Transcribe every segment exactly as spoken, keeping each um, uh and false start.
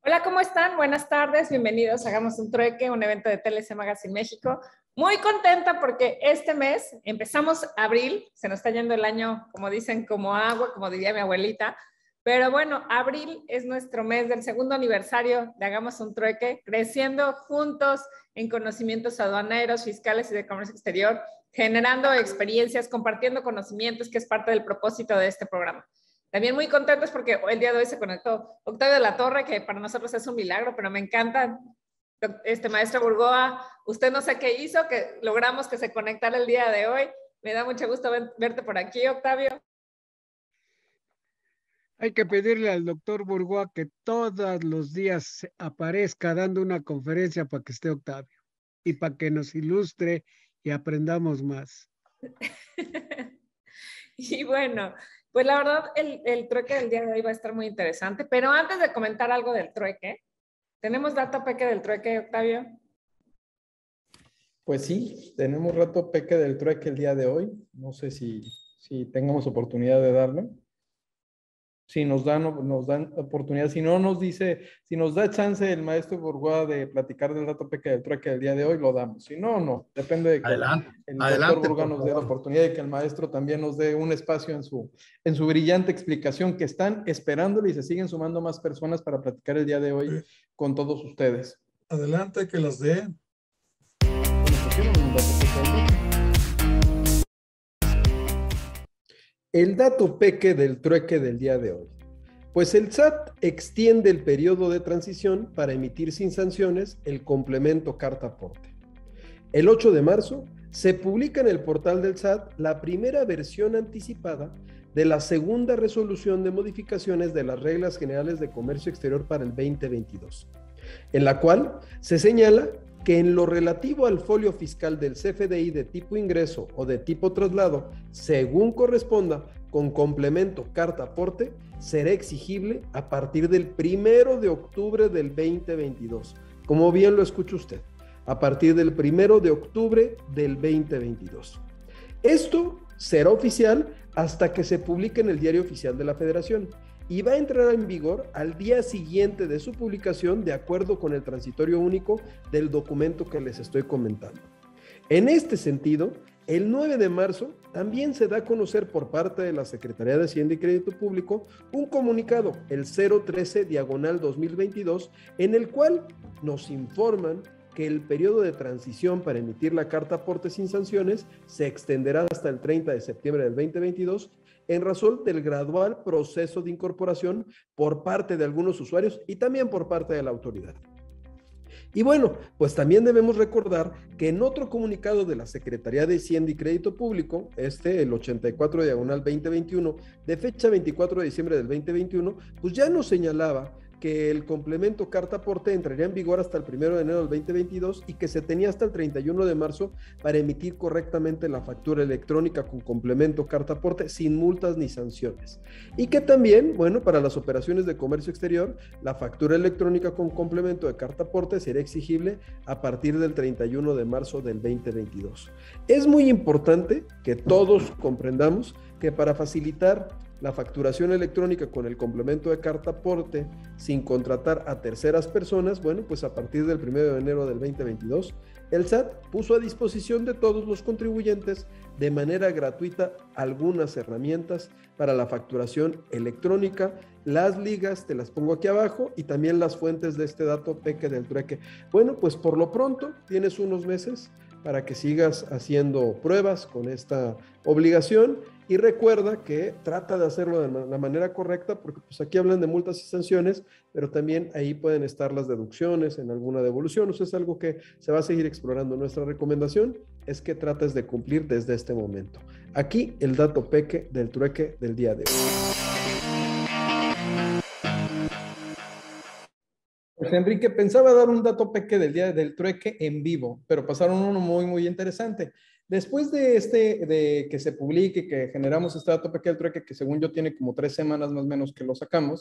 Hola, ¿cómo están? Buenas tardes, bienvenidos a Hagamos un Trueque, un evento de T L C Magazine México. Muy contenta porque este mes empezamos abril, se nos está yendo el año, como dicen, como agua, como diría mi abuelita, pero bueno, abril es nuestro mes del segundo aniversario de Hagamos un Trueque, creciendo juntos en conocimientos aduaneros, fiscales y de comercio exterior, generando experiencias, compartiendo conocimientos, que es parte del propósito de este programa. También muy contentos porque el día de hoy se conectó Octavio de la Torre, que para nosotros es un milagro, pero me encanta. Este maestro Burgoa, usted no sé qué hizo, que logramos que se conectara el día de hoy. Me da mucho gusto verte por aquí, Octavio. Hay que pedirle al doctor Burgoa que todos los días aparezca dando una conferencia para que esté Octavio y para que nos ilustre y aprendamos más. Y bueno, pues la verdad, el, el trueque del día de hoy va a estar muy interesante, pero antes de comentar algo del trueque, ¿tenemos dato peque del trueque, Octavio? Pues sí, tenemos rato peque del trueque el día de hoy. No sé si, si tengamos oportunidad de darlo. Si nos dan, nos dan oportunidad, si no nos dice, si nos da chance el maestro Burgoa de platicar del dato peque del trueque del día de hoy, lo damos. Si no, no. Depende de que adelante, el adelante, doctor Burgoa nos dé la oportunidad y que el maestro también nos dé un espacio en su, en su brillante explicación, que están esperándole y se siguen sumando más personas para platicar el día de hoy sí. con todos ustedes. Adelante, que las dé. El dato peque del trueque del día de hoy. Pues el S A T extiende el periodo de transición para emitir sin sanciones el complemento carta aporte. El ocho de marzo se publica en el portal del S A T la primera versión anticipada de la segunda resolución de modificaciones de las reglas generales de comercio exterior para el veinte veintidós, en la cual se señala que en lo relativo al folio fiscal del C F D I de tipo ingreso o de tipo traslado, según corresponda, con complemento carta aporte, será exigible a partir del primero de octubre del veinte veintidós. Como bien lo escucha usted, a partir del primero de octubre del veinte veintidós. Esto será oficial hasta que se publique en el Diario Oficial de la Federación y va a entrar en vigor al día siguiente de su publicación, de acuerdo con el transitorio único del documento que les estoy comentando. En este sentido, el nueve de marzo también se da a conocer por parte de la Secretaría de Hacienda y Crédito Público un comunicado, el cero trece diagonal dos mil veintidós, en el cual nos informan que el periodo de transición para emitir la carta aporte sin sanciones se extenderá hasta el treinta de septiembre del veinte veintidós en razón del gradual proceso de incorporación por parte de algunos usuarios y también por parte de la autoridad. Y bueno, pues también debemos recordar que en otro comunicado de la Secretaría de Hacienda y Crédito Público, este, el ochenta y cuatro diagonal veinte veintiuno, de fecha veinticuatro de diciembre del veinte veintiuno, pues ya nos señalaba que el complemento carta aporte entraría en vigor hasta el primero de enero del veinte veintidós y que se tenía hasta el treinta y uno de marzo para emitir correctamente la factura electrónica con complemento carta aporte sin multas ni sanciones. Y que también, bueno, para las operaciones de comercio exterior, la factura electrónica con complemento de carta aporte será exigible a partir del treinta y uno de marzo del veinte veintidós. Es muy importante que todos comprendamos que para facilitar la facturación electrónica con el complemento de carta aporte sin contratar a terceras personas, bueno, pues a partir del primero de enero del veinte veintidós, el S A T puso a disposición de todos los contribuyentes de manera gratuita algunas herramientas para la facturación electrónica. Las ligas te las pongo aquí abajo y también las fuentes de este dato peque del trueque. Bueno, pues por lo pronto tienes unos meses para que sigas haciendo pruebas con esta obligación y recuerda que trata de hacerlo de la manera correcta porque pues aquí hablan de multas y sanciones, pero también ahí pueden estar las deducciones en alguna devolución. O sea, es algo que se va a seguir explorando. Nuestra recomendación es que trates de cumplir desde este momento. Aquí el dato peque del trueque del día de hoy. Pues Enrique, pensaba dar un dato peque del día del trueque en vivo, pero pasaron uno muy, muy interesante. Después de este, de que se publique, que generamos este dato peque del trueque, que según yo tiene como tres semanas más o menos que lo sacamos,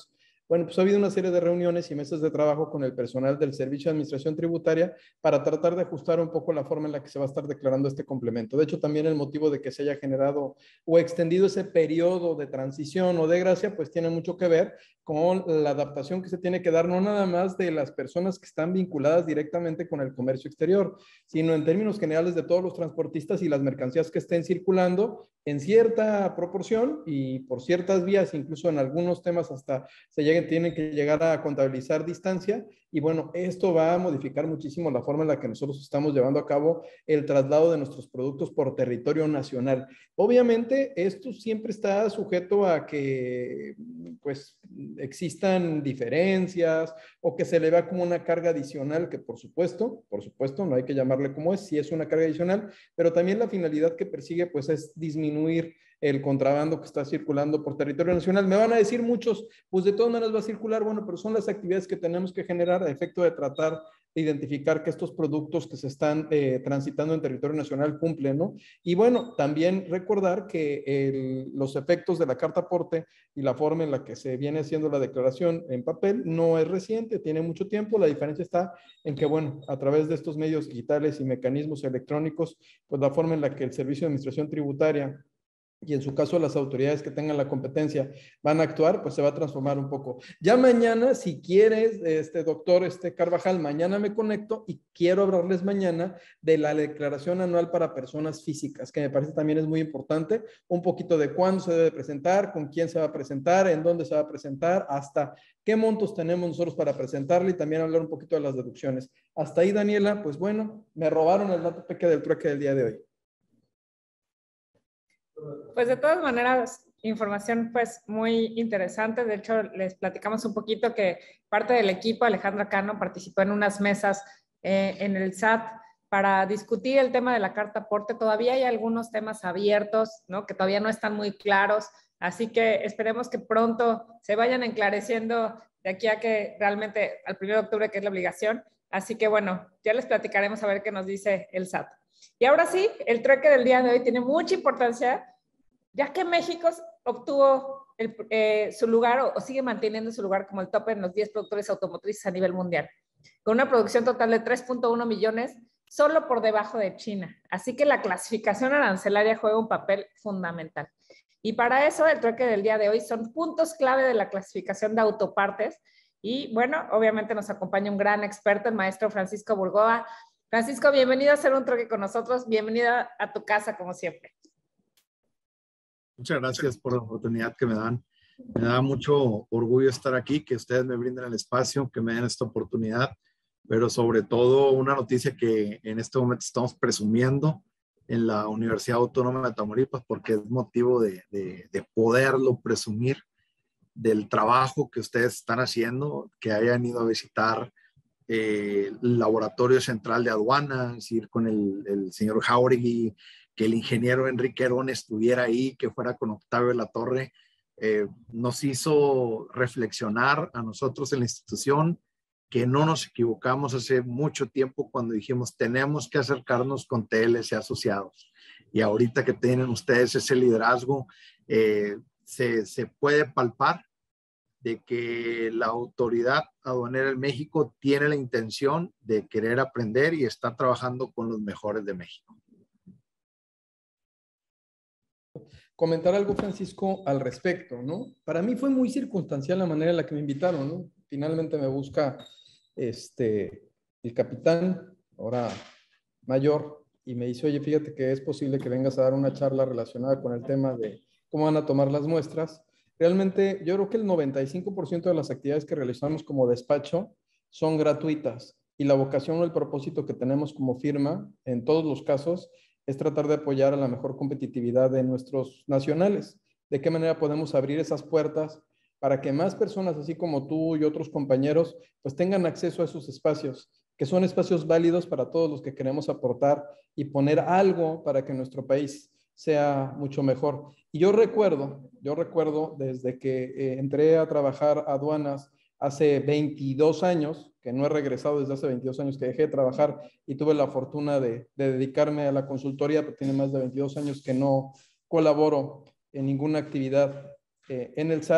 Bueno, pues ha habido una serie de reuniones y mesas de trabajo con el personal del Servicio de Administración Tributaria para tratar de ajustar un poco la forma en la que se va a estar declarando este complemento. De hecho, también el motivo de que se haya generado o extendido ese periodo de transición o de gracia, pues tiene mucho que ver con la adaptación que se tiene que dar, no nada más de las personas que están vinculadas directamente con el comercio exterior, sino en términos generales de todos los transportistas y las mercancías que estén circulando en cierta proporción y por ciertas vías, incluso en algunos temas hasta se lleguen, tienen que llegar a contabilizar distancia. Y bueno, esto va a modificar muchísimo la forma en la que nosotros estamos llevando a cabo el traslado de nuestros productos por territorio nacional. Obviamente, esto siempre está sujeto a que pues existan diferencias o que se le vea como una carga adicional, que por supuesto, por supuesto, no hay que llamarle como es, si es una carga adicional, pero también la finalidad que persigue pues es disminuir el contrabando que está circulando por territorio nacional. Me van a decir muchos, pues de todas maneras va a circular, bueno, pero son las actividades que tenemos que generar a efecto de tratar de identificar que estos productos que se están eh, transitando en territorio nacional cumplen, ¿no? Y bueno, también recordar que el, los efectos de la carta aporte y la forma en la que se viene haciendo la declaración en papel no es reciente, tiene mucho tiempo. La diferencia está en que, bueno, a través de estos medios digitales y mecanismos electrónicos, pues la forma en la que el Servicio de Administración Tributaria y en su caso las autoridades que tengan la competencia van a actuar, pues se va a transformar un poco. Ya mañana, si quieres, este doctor este Carvajal, mañana me conecto y quiero hablarles mañana de la declaración anual para personas físicas, que me parece también es muy importante, un poquito de cuándo se debe presentar, con quién se va a presentar, en dónde se va a presentar, hasta qué montos tenemos nosotros para presentarle y también hablar un poquito de las deducciones. Hasta ahí, Daniela, pues bueno, me robaron el dato peque del trueque del día de hoy. Pues de todas maneras, información pues muy interesante. De hecho, les platicamos un poquito que parte del equipo, Alejandra Cano, participó en unas mesas eh, en el S A T para discutir el tema de la carta aporte. Todavía hay algunos temas abiertos, ¿no? Que todavía no están muy claros. Así que esperemos que pronto se vayan enclareciendo de aquí a que realmente al primero de octubre, que es la obligación. Así que bueno, ya les platicaremos a ver qué nos dice el S A T. Y ahora sí, el trueque del día de hoy tiene mucha importancia, ya que México obtuvo el, eh, su lugar o, o sigue manteniendo su lugar como el tope en los diez productores automotrices a nivel mundial, con una producción total de tres punto uno millones, solo por debajo de China. Así que la clasificación arancelaria juega un papel fundamental. Y para eso, el trueque del día de hoy son puntos clave de la clasificación de autopartes. Y bueno, obviamente nos acompaña un gran experto, el maestro Francisco Burgoa. Francisco, bienvenido a hacer un trueque con nosotros. Bienvenido a tu casa, como siempre. Muchas gracias por la oportunidad que me dan. Me da mucho orgullo estar aquí, que ustedes me brinden el espacio, que me den esta oportunidad, pero sobre todo una noticia que en este momento estamos presumiendo en la Universidad Autónoma de Tamaulipas, porque es motivo de, de, de poderlo presumir, del trabajo que ustedes están haciendo, que hayan ido a visitar eh, el laboratorio central de aduanas, ir con el, el señor Jauregui, que el ingeniero Enrique Herón estuviera ahí, que fuera con Octavio de la Torre, eh, nos hizo reflexionar a nosotros en la institución que no nos equivocamos hace mucho tiempo cuando dijimos tenemos que acercarnos con T L C asociados. Y ahorita que tienen ustedes ese liderazgo, eh, se, se puede palpar de que la autoridad aduanera en México tiene la intención de querer aprender y está trabajando con los mejores de México. Comentar algo, Francisco, al respecto, ¿no? Para mí fue muy circunstancial la manera en la que me invitaron, ¿no? Finalmente me busca este, el capitán, ahora mayor, y me dice, oye, fíjate que es posible que vengas a dar una charla relacionada con el tema de cómo van a tomar las muestras. Realmente yo creo que el noventa y cinco por ciento de las actividades que realizamos como despacho son gratuitas y la vocación o el propósito que tenemos como firma en todos los casos es tratar de apoyar a la mejor competitividad de nuestros nacionales. ¿De qué manera podemos abrir esas puertas para que más personas, así como tú y otros compañeros, pues tengan acceso a esos espacios, que son espacios válidos para todos los que queremos aportar y poner algo para que nuestro país sea mucho mejor? Y yo recuerdo, yo recuerdo desde que eh, entré a trabajar a aduanas hace veintidós años, que no he regresado desde hace veintidós años que dejé de trabajar y tuve la fortuna de, de dedicarme a la consultoría, pero tiene más de veintidós años que no colaboro en ninguna actividad eh, en el S A T.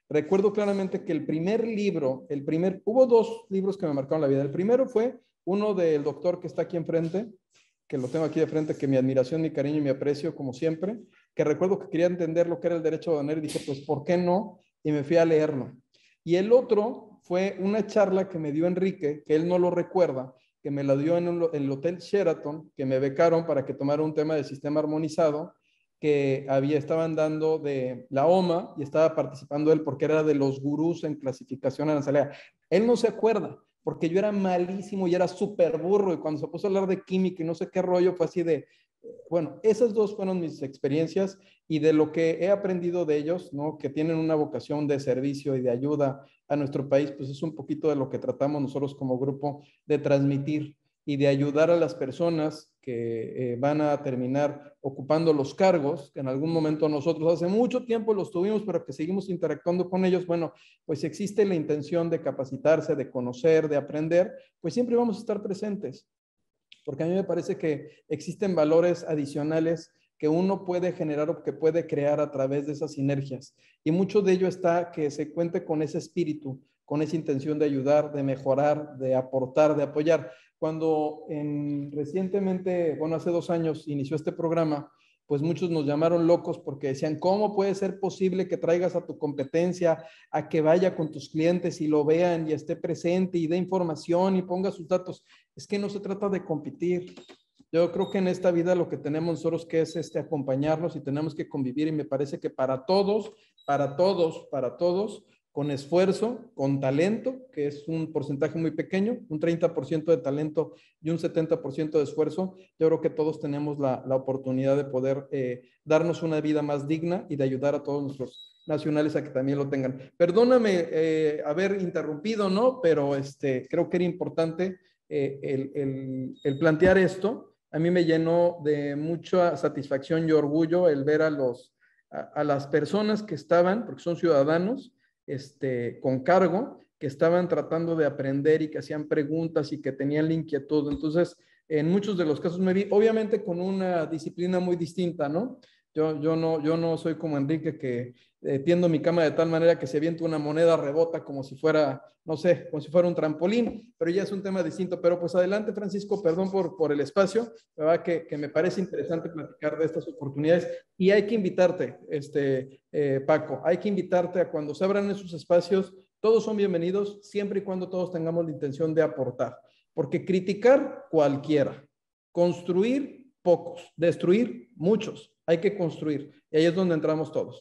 Recuerdo claramente que el primer libro, el primer, hubo dos libros que me marcaron la vida. El primero fue uno del doctor que está aquí enfrente, que lo tengo aquí de frente, que mi admiración, mi cariño y mi aprecio, como siempre, que recuerdo que quería entender lo que era el derecho aduanero y dije, pues, ¿por qué no? Y me fui a leerlo. Y el otro fue una charla que me dio Enrique, que él no lo recuerda, que me la dio en, un, en el Hotel Sheraton, que me becaron para que tomara un tema de sistema armonizado, que había, estaban dando de la O M A y estaba participando él porque era de los gurús en clasificación arancelaria. Él no se acuerda, porque yo era malísimo y era súper burro, y cuando se puso a hablar de química y no sé qué rollo, fue así de, bueno, esas dos fueron mis experiencias, y de lo que he aprendido de ellos, ¿no? Que tienen una vocación de servicio y de ayuda a nuestro país, pues es un poquito de lo que tratamos nosotros como grupo de transmitir y de ayudar a las personas que eh, van a terminar ocupando los cargos, que en algún momento nosotros hace mucho tiempo los tuvimos, pero que seguimos interactuando con ellos. Bueno, pues existe la intención de capacitarse, de conocer, de aprender, pues siempre vamos a estar presentes, porque a mí me parece que existen valores adicionales que uno puede generar o que puede crear a través de esas sinergias. Y mucho de ello está que se cuente con ese espíritu, con esa intención de ayudar, de mejorar, de aportar, de apoyar. Cuando en, recientemente, bueno, hace dos años inició este programa, pues muchos nos llamaron locos porque decían, ¿cómo puede ser posible que traigas a tu competencia a que vaya con tus clientes y lo vean y esté presente y dé información y ponga sus datos? Es que no se trata de competir. Yo creo que en esta vida lo que tenemos nosotros que es este, acompañarnos, y tenemos que convivir, y me parece que para todos, para todos, para todos, con esfuerzo, con talento, que es un porcentaje muy pequeño, un treinta por ciento de talento y un setenta por ciento de esfuerzo, yo creo que todos tenemos la, la oportunidad de poder eh, darnos una vida más digna y de ayudar a todos nuestros nacionales a que también lo tengan. Perdóname eh, haber interrumpido, ¿no? Pero este, creo que era importante eh, el, el, el plantear esto. A mí me llenó de mucha satisfacción y orgullo el ver a, los, a, a las personas que estaban, porque son ciudadanos, este, con cargo, que estaban tratando de aprender y que hacían preguntas y que tenían la inquietud. Entonces, en muchos de los casos me vi, obviamente con una disciplina muy distinta, ¿no? Yo, yo, no, yo no soy como Enrique, que eh, tiendo mi cama de tal manera que se avienta una moneda, rebota como si fuera, no sé, como si fuera un trampolín, pero ya es un tema distinto. Pero pues adelante, Francisco, perdón por, por el espacio, ¿verdad? Que, que me parece interesante platicar de estas oportunidades, y hay que invitarte, este, eh, Paco, hay que invitarte a cuando se abran esos espacios. Todos son bienvenidos, siempre y cuando todos tengamos la intención de aportar, porque criticar cualquiera, construir pocos, destruir muchos. Hay que construir, y ahí es donde entramos todos.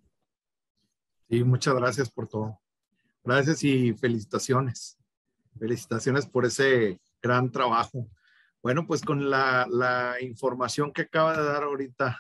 Sí, muchas gracias por todo. Gracias y felicitaciones. Felicitaciones por ese gran trabajo. Bueno, pues con la, la información que acaba de dar ahorita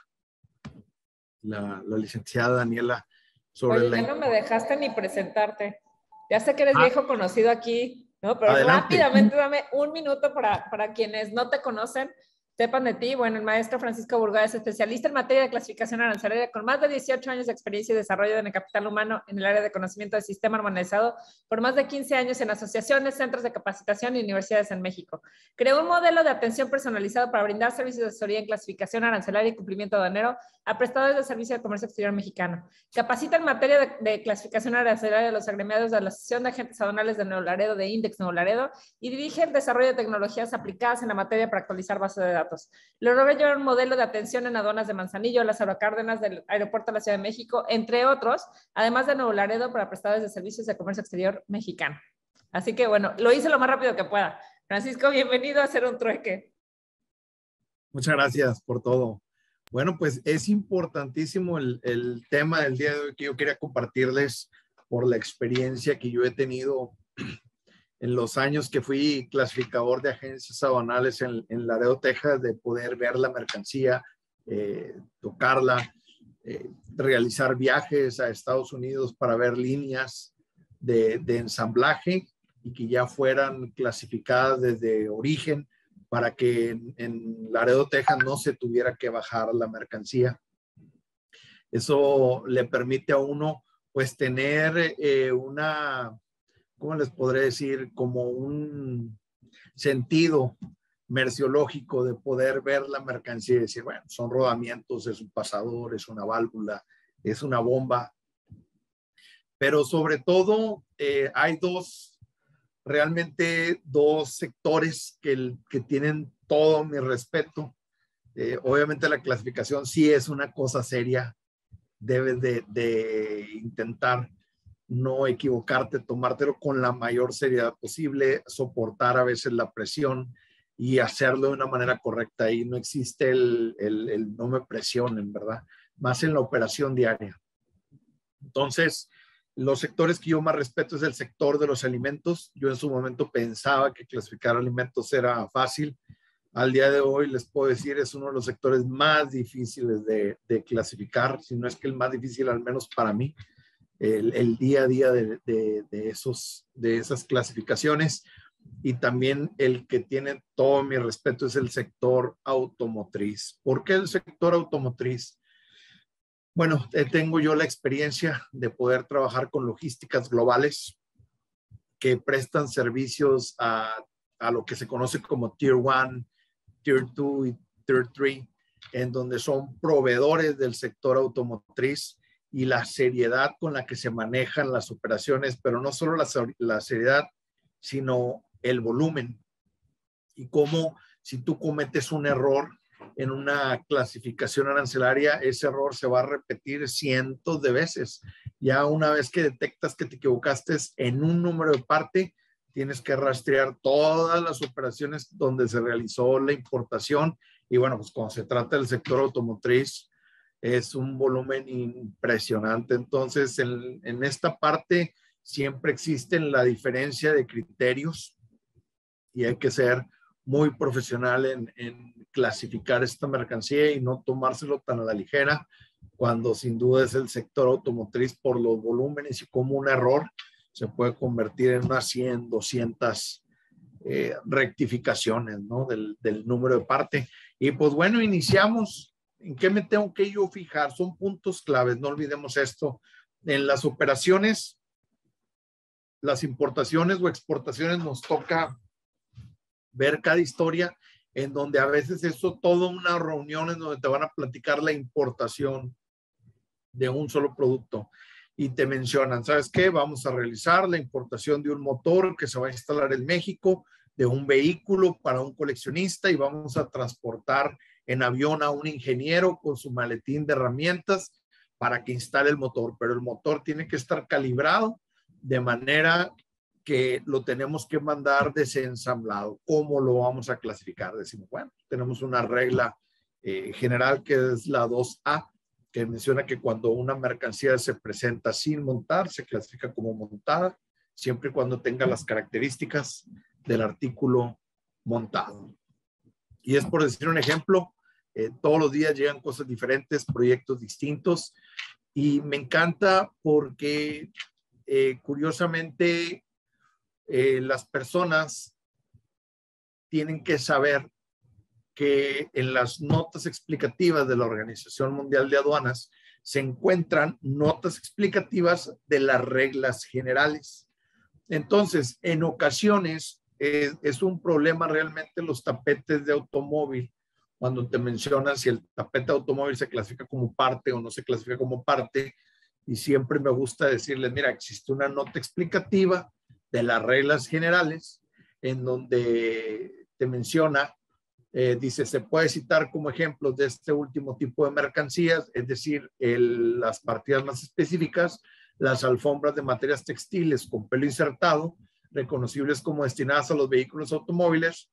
la, la licenciada Daniela sobre Oye, la... ya no me dejaste ni presentarte. Ya sé que eres Ah, viejo conocido aquí, ¿no? Pero adelante. rápidamente dame un minuto para, para quienes no te conocen, sepan de ti. Bueno, el maestro Francisco Burgoa es especialista en materia de clasificación arancelaria con más de dieciocho años de experiencia y desarrollo en el capital humano en el área de conocimiento del sistema armonizado, por más de quince años en asociaciones, centros de capacitación y universidades en México. Creó un modelo de atención personalizado para brindar servicios de asesoría en clasificación arancelaria y cumplimiento aduanero a prestadores de servicio de comercio exterior mexicano. Capacita en materia de, de clasificación arancelaria a los agremiados de la Asociación de Agentes Aduanales de Nuevo Laredo, de Index Nuevo Laredo, y dirige el desarrollo de tecnologías aplicadas en la materia para actualizar bases de datos. Logró llevar un modelo de atención en aduanas de Manzanillo, Lázaro Cárdenas, del Aeropuerto de la Ciudad de México, entre otros, además de Nuevo Laredo para prestadores de servicios de comercio exterior mexicano. Así que bueno, lo hice lo más rápido que pueda. Francisco, bienvenido a Hacer un Trueque. Muchas gracias por todo. Bueno, pues es importantísimo el, el tema del día de hoy que yo quería compartirles por la experiencia que yo he tenido en los años que fui clasificador de agencias aduanales en, en Laredo, Texas, de poder ver la mercancía, eh, tocarla, eh, realizar viajes a Estados Unidos para ver líneas de, de ensamblaje y que ya fueran clasificadas desde origen para que en, en Laredo, Texas no se tuviera que bajar la mercancía. Eso le permite a uno pues tener eh, una, ¿cómo les podré decir? Como un sentido merciológico de poder ver la mercancía y decir, bueno, son rodamientos, es un pasador, es una válvula, es una bomba. pero sobre todo eh, hay dos, realmente dos sectores que, que tienen todo mi respeto. Eh, obviamente la clasificación sí es una cosa seria, debes de, de intentar no equivocarte, tomártelo con la mayor seriedad posible, soportar a veces la presión y hacerlo de una manera correcta. Ahí no existe el, el, el no me presionen, ¿verdad? Más en la operación diaria. Entonces, los sectores que yo más respeto es el sector de los alimentos. Yo en su momento pensaba que clasificar alimentos era fácil. Al día de hoy les puedo decir, es uno de los sectores más difíciles de, de clasificar, si no es que el más difícil, al menos para mí, el, el día a día de, de, de, esos, de esas clasificaciones. Y también el que tiene todo mi respeto es el sector automotriz. ¿Por qué el sector automotriz? Bueno, tengo yo la experiencia de poder trabajar con logísticas globales que prestan servicios a, a lo que se conoce como Tier uno, Tier dos y Tier tres, en donde son proveedores del sector automotriz, y la seriedad con la que se manejan las operaciones, pero no solo la, la seriedad, sino el volumen, y cómo si tú cometes un error en una clasificación arancelaria, ese error se va a repetir cientos de veces. Ya una vez que detectas que te equivocaste en un número de parte, tienes que rastrear todas las operaciones donde se realizó la importación. Y bueno, pues cuando se trata del sector automotriz, es un volumen impresionante. Entonces, en, en esta parte siempre existe la diferencia de criterios y hay que ser muy profesional en, en clasificar esta mercancía y no tomárselo tan a la ligera, cuando sin duda es el sector automotriz por los volúmenes y como un error se puede convertir en unas cien, doscientas eh, rectificaciones, ¿no? del, del número de parte. Y pues bueno, iniciamos. ¿En qué me tengo que yo fijar? Son puntos claves, no olvidemos esto. En las operaciones, las importaciones o exportaciones, nos toca ver cada historia, en donde a veces eso, toda una reunión en donde te van a platicar la importación de un solo producto y te mencionan, ¿sabes qué? Vamos a realizar la importación de un motor que se va a instalar en México, de un vehículo para un coleccionista, y vamos a transportar en avión a un ingeniero con su maletín de herramientas para que instale el motor, pero el motor tiene que estar calibrado de manera que lo tenemos que mandar desensamblado. ¿Cómo lo vamos a clasificar? Decimos, bueno, tenemos una regla eh, general que es la dos A, que menciona que cuando una mercancía se presenta sin montar, se clasifica como montada, siempre y cuando tenga las características del artículo montado. Y es por decir un ejemplo, eh, todos los días llegan cosas diferentes, proyectos distintos, y me encanta porque eh, curiosamente eh, las personas tienen que saber que en las notas explicativas de la Organización Mundial de Aduanas se encuentran notas explicativas de las reglas generales. Entonces, en ocasiones eh, es un problema realmente los tapetes de automóvil, cuando te mencionan si el tapete de automóvil se clasifica como parte o no se clasifica como parte, y siempre me gusta decirles, mira, existe una nota explicativa de las reglas generales en donde te menciona, eh, dice, se puede citar como ejemplos de este último tipo de mercancías, es decir, el, las partidas más específicas, las alfombras de materias textiles con pelo insertado, reconocibles como destinadas a los vehículos automóviles,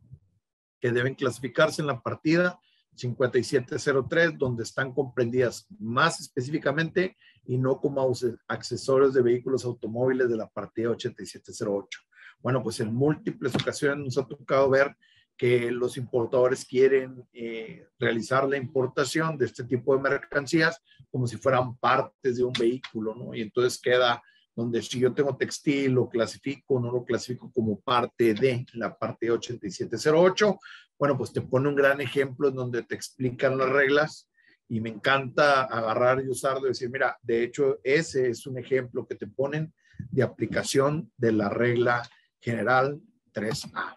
que deben clasificarse en la partida cincuenta y siete cero tres, donde están comprendidas más específicamente y no como accesorios de vehículos automóviles de la partida ochenta y siete cero ocho. Bueno, pues en múltiples ocasiones nos ha tocado ver que los importadores quieren eh, realizar la importación de este tipo de mercancías como si fueran partes de un vehículo, ¿no? Y entonces queda donde si yo tengo textil, lo clasifico, no lo clasifico como parte de la parte ochenta y siete cero ocho. Bueno, pues te pone un gran ejemplo en donde te explican las reglas y me encanta agarrar y usarlo y decir, mira, de hecho ese es un ejemplo que te ponen de aplicación de la regla general tres A.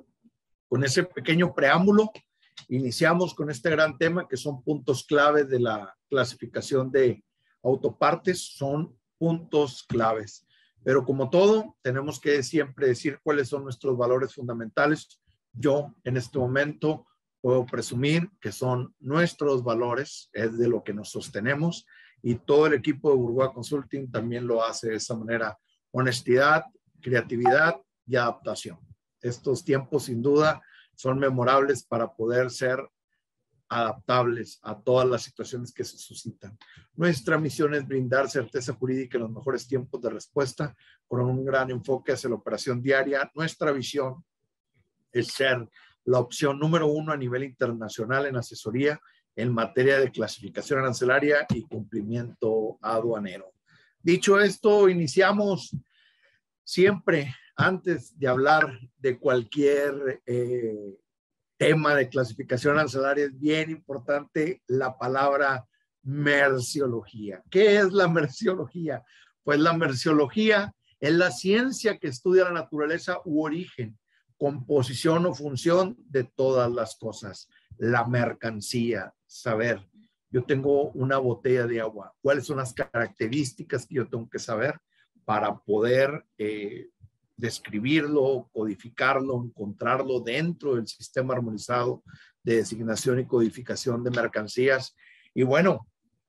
Con ese pequeño preámbulo, iniciamos con este gran tema que son puntos clave de la clasificación de autopartes. Son puntos claves. Pero como todo, tenemos que siempre decir cuáles son nuestros valores fundamentales. Yo en este momento puedo presumir que son nuestros valores, es de lo que nos sostenemos, y todo el equipo de Burgoa Consulting también lo hace de esa manera: honestidad, creatividad y adaptación. Estos tiempos sin duda son memorables para poder ser adaptables a todas las situaciones que se suscitan. Nuestra misión es brindar certeza jurídica en los mejores tiempos de respuesta con un gran enfoque hacia la operación diaria. Nuestra visión es ser la opción número uno a nivel internacional en asesoría en materia de clasificación arancelaria y cumplimiento aduanero. Dicho esto, iniciamos siempre, antes de hablar de cualquier eh, tema de clasificación arancelaria, es bien importante la palabra merciología. ¿Qué es la merciología? Pues la merciología es la ciencia que estudia la naturaleza u origen, composición o función de todas las cosas. La mercancía, saber. Yo tengo una botella de agua. ¿Cuáles son las características que yo tengo que saber para poder eh, describirlo, codificarlo, encontrarlo dentro del sistema armonizado de designación y codificación de mercancías? Y bueno,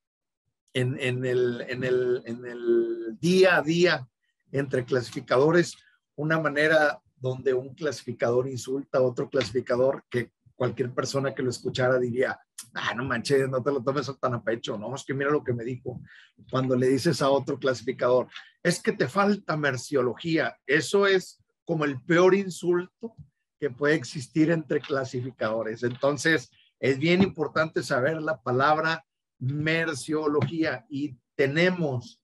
en, en, el, en, el, en el día a día entre clasificadores, una manera donde un clasificador insulta a otro clasificador, que cualquier persona que lo escuchara diría: ah, no manches, no te lo tomes tan a pecho, no, es que mira lo que me dijo. Cuando le dices a otro clasificador, es que te falta merciología, eso es como el peor insulto que puede existir entre clasificadores. Entonces, es bien importante saber la palabra merciología, y tenemos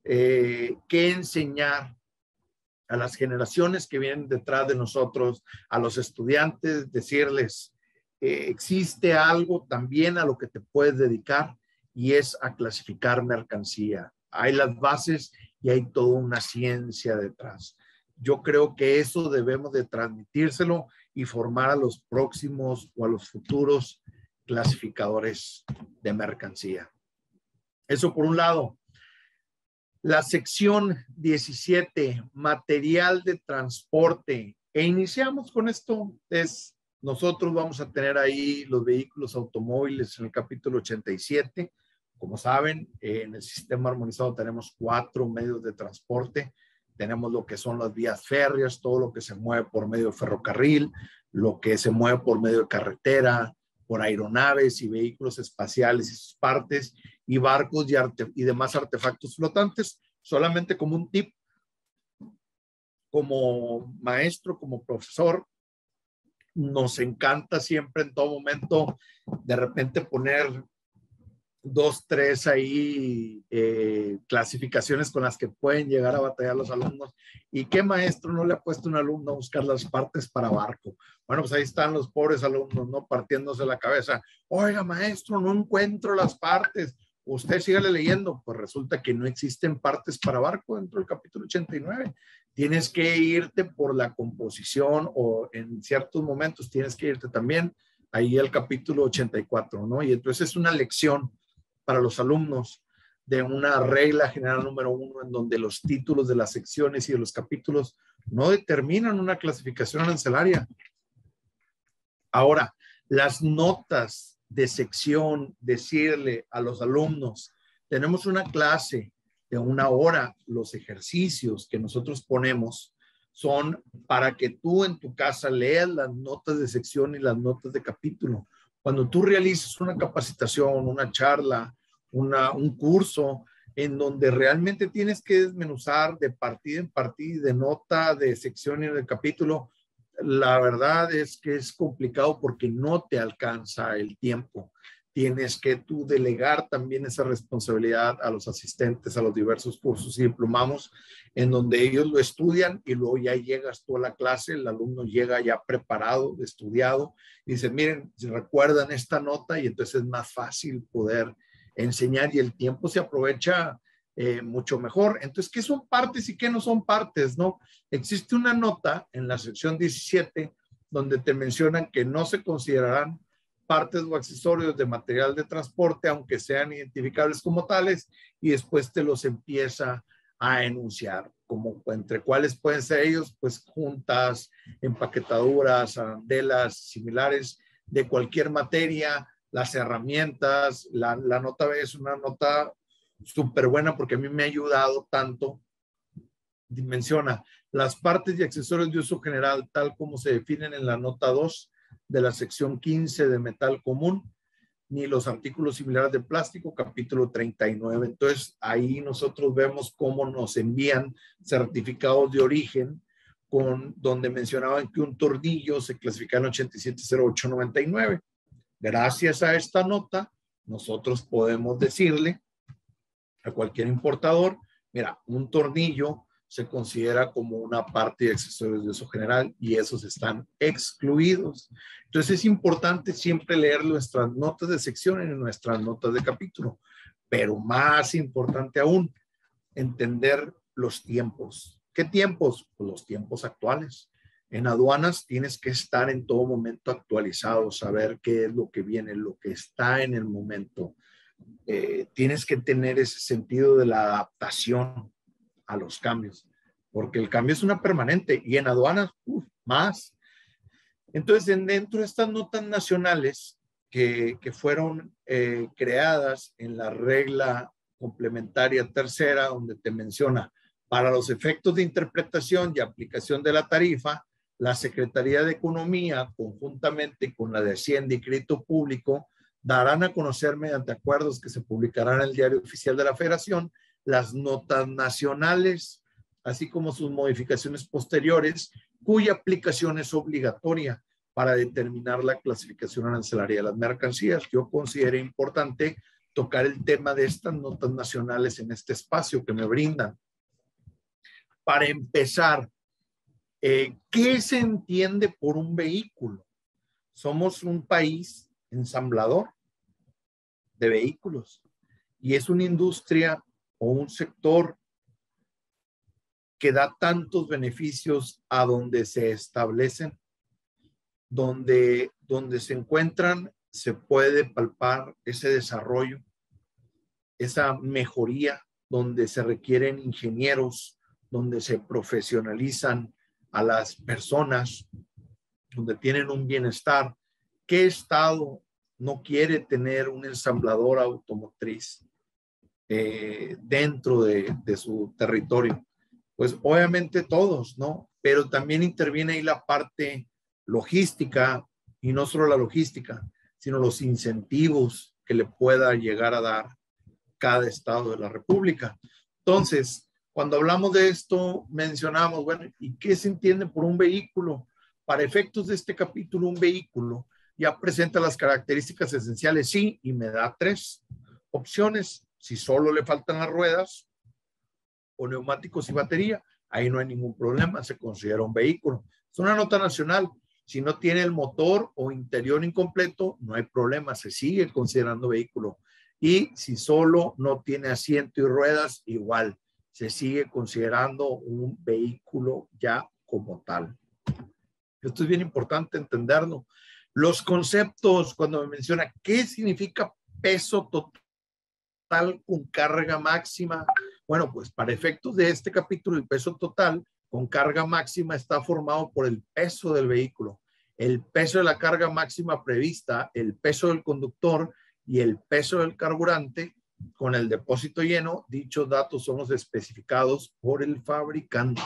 eh, que enseñar a las generaciones que vienen detrás de nosotros, a los estudiantes, decirles, eh, existe algo también a lo que te puedes dedicar, y es a clasificar mercancía. Hay las bases y hay toda una ciencia detrás. Yo creo que eso debemos de transmitírselo y formar a los próximos o a los futuros clasificadores de mercancía. Eso por un lado. La sección diecisiete, material de transporte. E iniciamos con esto. Es, nosotros vamos a tener ahí los vehículos automóviles en el capítulo ochenta y siete. Como saben, eh, en el sistema armonizado tenemos cuatro medios de transporte. Tenemos lo que son las vías férreas, todo lo que se mueve por medio de ferrocarril, lo que se mueve por medio de carretera, por aeronaves y vehículos espaciales y sus partes, y barcos y, arte, y demás artefactos flotantes. Solamente como un tip, como maestro, como profesor, nos encanta siempre en todo momento de repente poner dos, tres ahí eh, clasificaciones con las que pueden llegar a batallar los alumnos. ¿Y qué maestro no le ha puesto un alumno a buscar las partes para barco? Bueno, pues ahí están los pobres alumnos, ¿no? Partiéndose la cabeza. Oiga, maestro, no encuentro las partes. Usted sígale leyendo. Pues resulta que no existen partes para barco dentro del capítulo ochenta y nueve. Tienes que irte por la composición, o en ciertos momentos tienes que irte también ahí al capítulo ochenta y cuatro, ¿no? Y entonces es una lección para los alumnos de una regla general número uno, en donde los títulos de las secciones y de los capítulos no determinan una clasificación arancelaria. Ahora, las notas de sección, decirle a los alumnos, tenemos una clase de una hora, los ejercicios que nosotros ponemos son para que tú en tu casa leas las notas de sección y las notas de capítulo. Cuando tú realices una capacitación, una charla, una, un curso en donde realmente tienes que desmenuzar de partida en partida, de nota, de sección y de capítulo, la verdad es que es complicado porque no te alcanza el tiempo. Tienes que tú delegar también esa responsabilidad a los asistentes a los diversos cursos y diplomados, en donde ellos lo estudian y luego ya llegas tú a la clase, el alumno llega ya preparado, estudiado, y dice, miren, si recuerdan esta nota, y entonces es más fácil poder enseñar y el tiempo se aprovecha eh, mucho mejor. Entonces, ¿qué son partes y qué no son partes, no? Existe una nota en la sección diecisiete donde te mencionan que no se considerarán partes o accesorios de material de transporte, aunque sean identificables como tales, y después te los empieza a enunciar, como entre cuáles pueden ser ellos, pues juntas, empaquetaduras, arandelas, similares de cualquier materia, las herramientas. La, la nota B es una nota súper buena porque a mí me ha ayudado tanto. Dimensiona las partes y accesorios de uso general tal como se definen en la nota dos de la sección quince de metal común, ni los artículos similares de plástico, capítulo treinta y nueve. Entonces, ahí nosotros vemos cómo nos envían certificados de origen, con, donde mencionaban que un tornillo se clasifica en ochenta y siete cero ocho noventa y nueve. Gracias a esta nota, nosotros podemos decirle a cualquier importador, mira, un tornillo se considera como una parte de accesorios de uso general y esos están excluidos. Entonces es importante siempre leer nuestras notas de sección y nuestras notas de capítulo, pero más importante aún, entender los tiempos. ¿Qué tiempos? Pues los tiempos actuales. En aduanas tienes que estar en todo momento actualizado, saber qué es lo que viene, lo que está en el momento. Eh, tienes que tener ese sentido de la adaptación a los cambios, porque el cambio es una permanente y en aduanas, uf, más. Entonces, en, dentro de estas notas nacionales que, que fueron eh, creadas en la regla complementaria tercera, donde te menciona, para los efectos de interpretación y aplicación de la tarifa, la Secretaría de Economía, conjuntamente con la de Hacienda y Crédito Público, darán a conocer mediante acuerdos que se publicarán en el Diario Oficial de la Federación las notas nacionales, así como sus modificaciones posteriores, cuya aplicación es obligatoria para determinar la clasificación arancelaria de las mercancías. Yo consideré importante tocar el tema de estas notas nacionales en este espacio que me brindan. Para empezar, eh, ¿qué se entiende por un vehículo? Somos un país ensamblador de vehículos y es una industria o un sector que da tantos beneficios a donde se establecen, donde, donde se encuentran, se puede palpar ese desarrollo, esa mejoría, donde se requieren ingenieros, donde se profesionalizan a las personas, donde tienen un bienestar. ¿Qué estado no quiere tener un ensamblador automotriz eh, dentro de, de su territorio? Pues obviamente todos, ¿no? Pero también interviene ahí la parte logística, y no solo la logística, sino los incentivos que le pueda llegar a dar cada estado de la República. Entonces, cuando hablamos de esto, mencionamos, bueno, ¿y qué se entiende por un vehículo? Para efectos de este capítulo, un vehículo ya presenta las características esenciales, sí, y me da tres opciones. Si solo le faltan las ruedas o neumáticos y batería, ahí no hay ningún problema, se considera un vehículo. Es una nota nacional. Si no tiene el motor o interior incompleto, no hay problema, se sigue considerando vehículo. Y si solo no tiene asiento y ruedas, igual, se sigue considerando un vehículo ya como tal. Esto es bien importante entenderlo. Los conceptos, cuando me menciona qué significa peso total con carga máxima, bueno, pues para efectos de este capítulo, el peso total con carga máxima está formado por el peso del vehículo, el peso de la carga máxima prevista, el peso del conductor y el peso del carburante con el depósito lleno. Dichos datos son los especificados por el fabricante.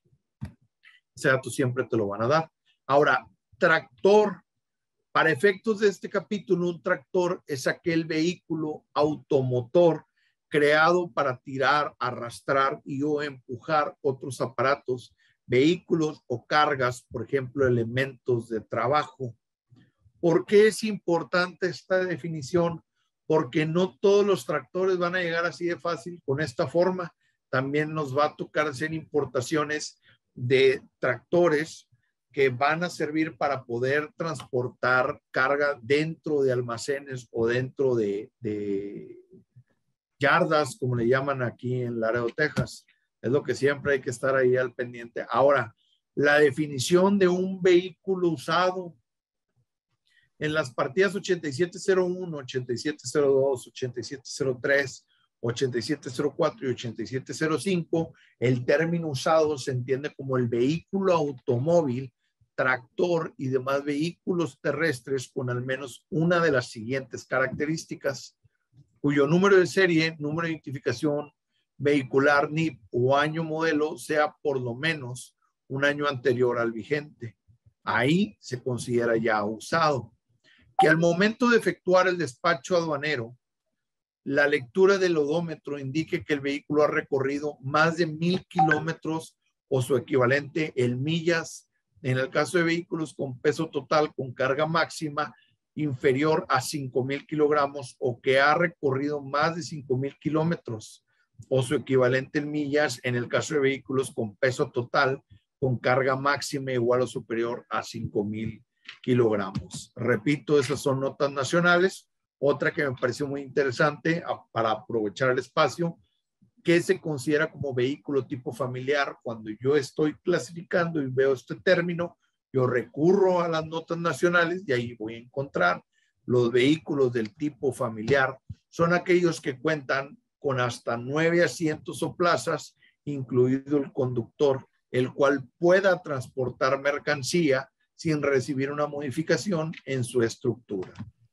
Ese dato siempre te lo van a dar. Ahora, tractor. Para efectos de este capítulo, un tractor es aquel vehículo automotor creado para tirar, arrastrar y o empujar otros aparatos, vehículos o cargas, por ejemplo, elementos de trabajo. ¿Por qué es importante esta definición? Porque no todos los tractores van a llegar así de fácil con esta forma. También nos va a tocar hacer importaciones de tractores que van a servir para poder transportar carga dentro de almacenes o dentro de, de yardas, como le llaman aquí en Laredo, Texas. Es lo que siempre hay que estar ahí al pendiente. Ahora, la definición de un vehículo usado. En las partidas ochenta y siete cero uno, ochenta y siete cero dos, ochenta y siete cero tres, ochenta y siete cero cuatro y ochenta y siete cero cinco, el término usado se entiende como el vehículo automóvil, tractor y demás vehículos terrestres con al menos una de las siguientes características, cuyo número de serie, número de identificación vehicular, N I P o año modelo sea por lo menos un año anterior al vigente. Ahí se considera ya usado. Que al momento de efectuar el despacho aduanero, la lectura del odómetro indique que el vehículo ha recorrido más de mil kilómetros o su equivalente en millas, en el caso de vehículos con peso total con carga máxima inferior a cinco mil kilogramos o que ha recorrido más de cinco mil kilómetros o su equivalente en millas en el caso de vehículos con peso total con carga máxima igual o superior a cinco mil kilogramos. Repito, esas son notas nacionales. Otra que me pareció muy interesante para aprovechar el espacio, que se considera como vehículo tipo familiar. Cuando yo estoy clasificando y veo este término, yo recurro a las notas nacionales y ahí voy a encontrar los vehículos del tipo familiar. Son aquellos que cuentan con hasta nueve asientos o plazas, incluido el conductor, el cual pueda transportar mercancía sin recibir una modificación en su estructura.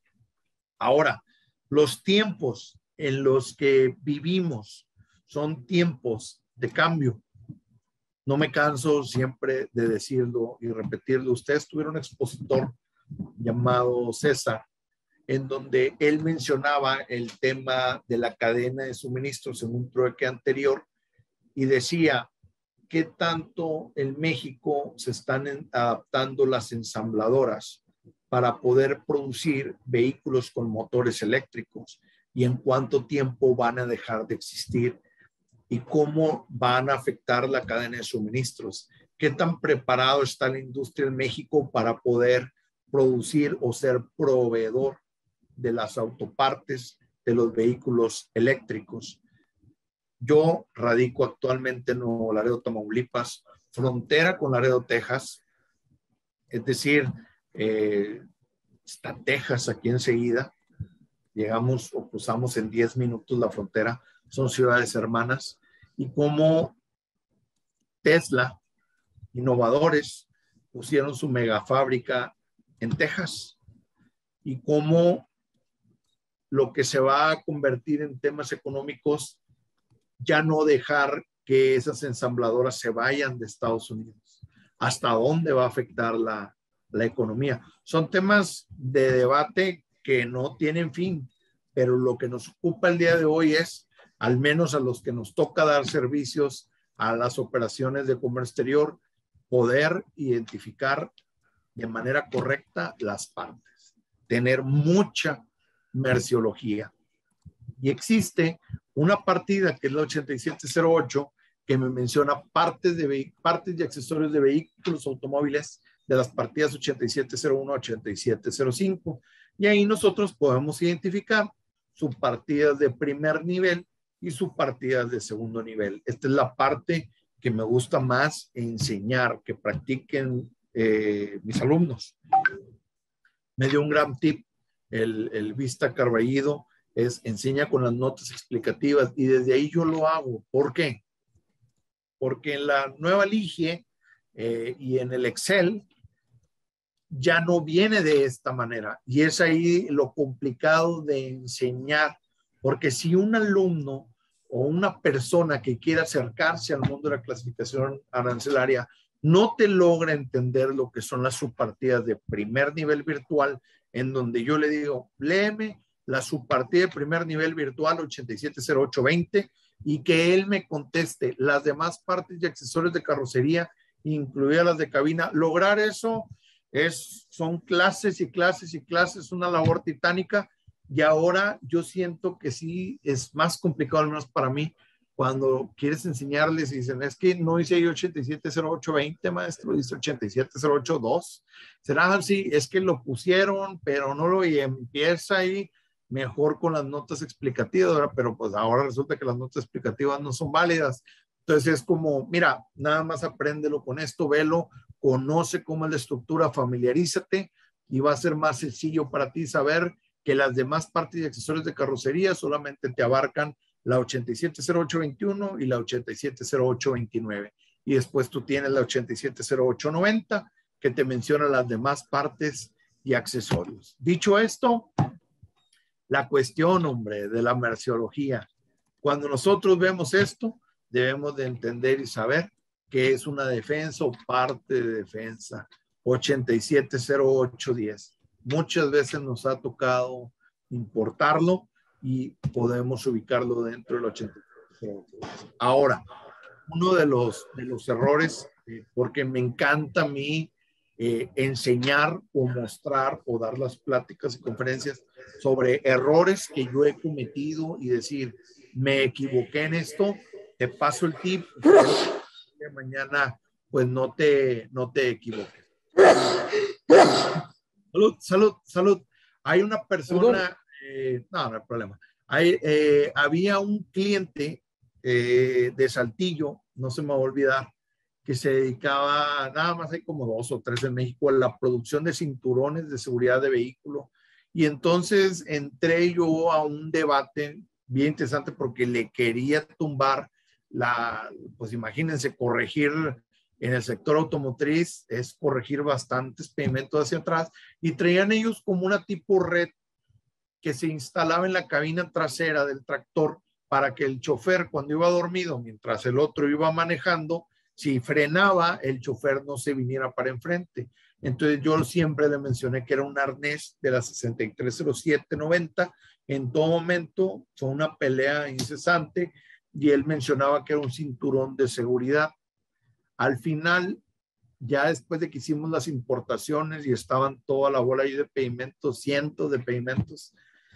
Ahora, los tiempos en los que vivimos son tiempos de cambio. No me canso siempre de decirlo y repetirlo. Ustedes tuvieron un expositor llamado César, en donde él mencionaba el tema de la cadena de suministros en un trueque anterior y decía qué tanto en México se están adaptando las ensambladoras para poder producir vehículos con motores eléctricos y en cuánto tiempo van a dejar de existir y cómo van a afectar la cadena de suministros. ¿Qué tan preparado está la industria en México para poder producir o ser proveedor de las autopartes de los vehículos eléctricos? Yo radico actualmente en Nuevo Laredo, Tamaulipas, frontera con Laredo, Texas, es decir, Eh, está Texas aquí enseguida, llegamos o cruzamos en diez minutos la frontera, son ciudades hermanas, y como Tesla, innovadores, pusieron su megafábrica en Texas, y como lo que se va a convertir en temas económicos, ya no dejar que esas ensambladoras se vayan de Estados Unidos, hasta dónde va a afectar la la economía. Son temas de debate que no tienen fin, pero lo que nos ocupa el día de hoy es, al menos a los que nos toca dar servicios a las operaciones de comercio exterior, poder identificar de manera correcta las partes, tener mucha merciología. Y existe una partida que es la ochenta y siete cero ocho que me menciona partes, de, partes y accesorios de vehículos automóviles de las partidas ochenta y siete cero uno a ochenta y siete cero cinco. Y ahí nosotros podemos identificar sus partidas de primer nivel y sus partidas de segundo nivel. Esta es la parte que me gusta más enseñar, que practiquen eh, mis alumnos. Me dio un gran tip el, el Vista Carballido, es enseña con las notas explicativas y desde ahí yo lo hago. ¿Por qué? Porque en la nueva Ligie eh, y en el Excel ya no viene de esta manera y es ahí lo complicado de enseñar, porque si un alumno o una persona que quiera acercarse al mundo de la clasificación arancelaria no te logra entender lo que son las subpartidas de primer nivel virtual, en donde yo le digo, léeme la subpartida de primer nivel virtual ochenta y siete cero ocho veinte y que él me conteste las demás partes y accesorios de carrocería, incluidas las de cabina. Lograr eso Es, son clases y clases y clases, una labor titánica, y ahora yo siento que sí es más complicado, al menos para mí, cuando quieres enseñarles y dicen, es que no hice yo ochenta y siete cero ocho veinte, maestro, dice ochenta y siete cero ocho dos. Será así, es que lo pusieron, pero no lo, y empieza ahí mejor con las notas explicativas, ¿verdad? Pero pues ahora resulta que las notas explicativas no son válidas. Entonces es como, mira, nada más apréndelo con esto, velo, conoce cómo es la estructura, familiarízate y va a ser más sencillo para ti saber que las demás partes y accesorios de carrocería solamente te abarcan la ochenta y siete cero ocho veintiuno y la ochenta y siete cero ocho veintinueve. Y después tú tienes la ochenta y siete cero ocho noventa, que te menciona las demás partes y accesorios. Dicho esto, la cuestión, hombre, de la merciología. Cuando nosotros vemos esto, debemos de entender y saber que es una defensa o parte de defensa. ochenta y siete cero ocho diez. Muchas veces nos ha tocado importarlo y podemos ubicarlo dentro del ochenta y siete cero ocho diez. Ahora, uno de los, de los errores, eh, porque me encanta a mí eh, enseñar o mostrar o dar las pláticas y conferencias sobre errores que yo he cometido y decir, me equivoqué en esto, te paso el tip, que mañana pues no te, no te equivoques. Salud, salud, salud. Hay una persona, eh, no, no hay problema. Hay, eh, había un cliente eh, de Saltillo, no se me va a olvidar, que se dedicaba, nada más hay como dos o tres en México, a la producción de cinturones de seguridad de vehículo. Y entonces entré yo a un debate bien interesante porque le quería tumbar la, pues imagínense, corregir en el sector automotriz es corregir bastantes pigmentos hacia atrás, y traían ellos como una tipo red que se instalaba en la cabina trasera del tractor para que el chofer, cuando iba dormido mientras el otro iba manejando, si frenaba, el chofer no se viniera para enfrente. Entonces yo siempre le mencioné que era un arnés de la sesenta y tres cero siete noventa. En todo momento fue una pelea incesante y él mencionaba que era un cinturón de seguridad. Al final, ya después de que hicimos las importaciones y estaban toda la bola ahí de pedimentos, cientos de pedimentos,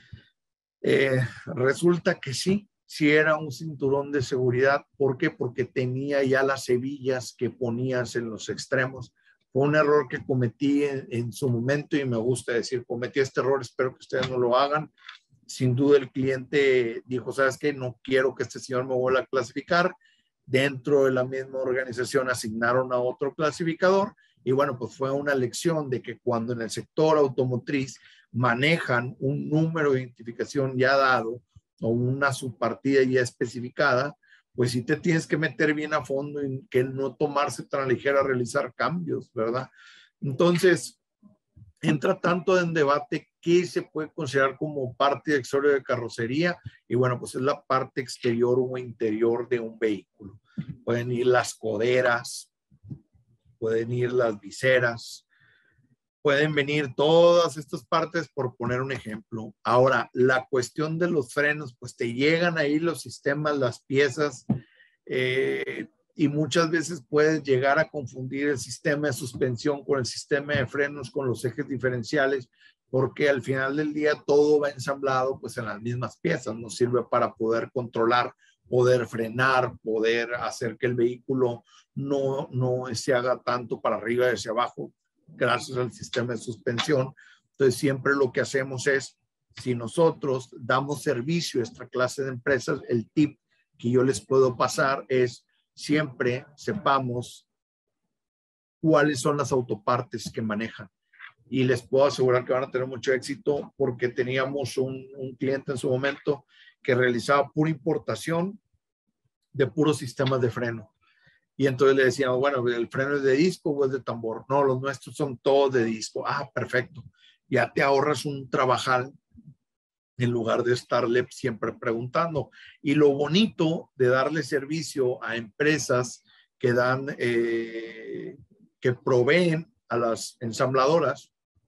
eh, resulta que sí, sí era un cinturón de seguridad. ¿Por qué? Porque tenía ya las hebillas que ponías en los extremos. Fue un error que cometí en, en su momento, y me gusta decir, cometí este error, espero que ustedes no lo hagan. Sin duda el cliente dijo, ¿sabes qué? No quiero que este señor me vuelva a clasificar. Dentro de la misma organización asignaron a otro clasificador, y bueno, pues fue una lección de que cuando en el sector automotriz manejan un número de identificación ya dado o una subpartida ya especificada, pues sí te tienes que meter bien a fondo y que no tomarse tan ligera a realizar cambios, ¿verdad? Entonces, entra tanto en debate qué se puede considerar como parte de accesorio de carrocería, y bueno, pues es la parte exterior o interior de un vehículo. Pueden ir las coderas, pueden ir las viseras, pueden venir todas estas partes, por poner un ejemplo. Ahora, la cuestión de los frenos, pues te llegan ahí los sistemas, las piezas, eh, y muchas veces puedes llegar a confundir el sistema de suspensión con el sistema de frenos, con los ejes diferenciales, porque al final del día todo va ensamblado pues en las mismas piezas. Nos sirve para poder controlar, poder frenar, poder hacer que el vehículo no, no se haga tanto para arriba y hacia abajo gracias al sistema de suspensión. Entonces siempre lo que hacemos es, si nosotros damos servicio a esta clase de empresas, el tip que yo les puedo pasar es siempre sepamos cuáles son las autopartes que manejan. Y les puedo asegurar que van a tener mucho éxito, porque teníamos un, un cliente en su momento que realizaba pura importación de puros sistemas de freno. Y entonces le decíamos, bueno, ¿el freno es de disco o es de tambor? No, los nuestros son todos de disco. Ah, perfecto. Ya te ahorras un trabajal en lugar de estarle siempre preguntando. Y lo bonito de darle servicio a empresas que dan, eh, que proveen a las ensambladoras,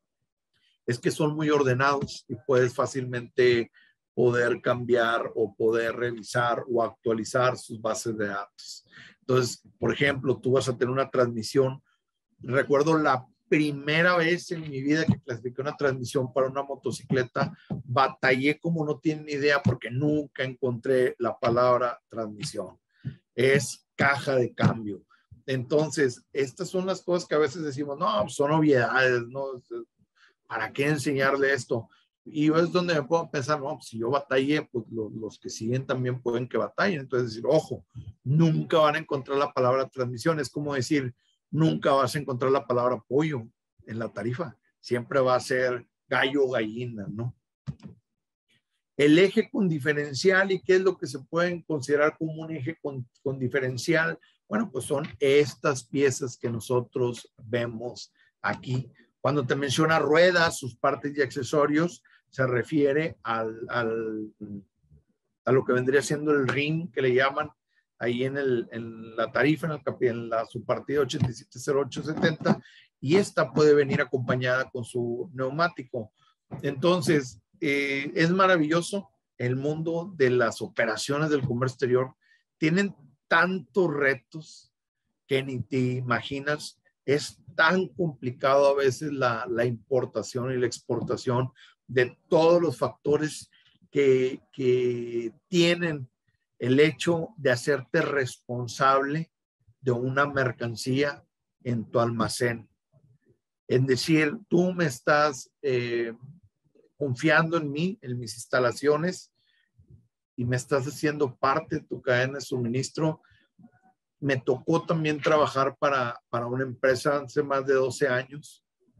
es que son muy ordenados y puedes fácilmente poder cambiar o poder revisar o actualizar sus bases de datos. Entonces, por ejemplo, tú vas a tener una transmisión. Recuerdo la primera vez en mi vida que clasifiqué una transmisión para una motocicleta, batallé como no tienen idea, porque nunca encontré la palabra transmisión. Es caja de cambio. Entonces, estas son las cosas que a veces decimos, no, son obviedades, ¿no? ¿Para qué enseñarle esto? Y es donde me puedo pensar, no, pues si yo batallé, pues los, los que siguen también pueden que batallen. Entonces decir, ojo, nunca van a encontrar la palabra transmisión. Es como decir, nunca vas a encontrar la palabra pollo en la tarifa. Siempre va a ser gallo o gallina, ¿no? El eje con diferencial, ¿y qué es lo que se pueden considerar como un eje con, con diferencial? Bueno, pues son estas piezas que nosotros vemos aquí. Cuando te menciona ruedas, sus partes y accesorios, se refiere al, al, a lo que vendría siendo el ring, que le llaman ahí en, el, en la tarifa, en, el, en la subpartida ochenta y siete cero ocho setenta, y esta puede venir acompañada con su neumático. Entonces, eh, es maravilloso el mundo de las operaciones del comercio exterior. Tienen tantos retos que ni te imaginas. Es tan complicado a veces la, la importación y la exportación de todos los factores que, que tienen el hecho de hacerte responsable de una mercancía en tu almacén. Es decir, tú me estás eh, confiando en mí, en mis instalaciones, y me estás haciendo parte de tu cadena de suministro. Me tocó también trabajar para, para una empresa hace más de doce años.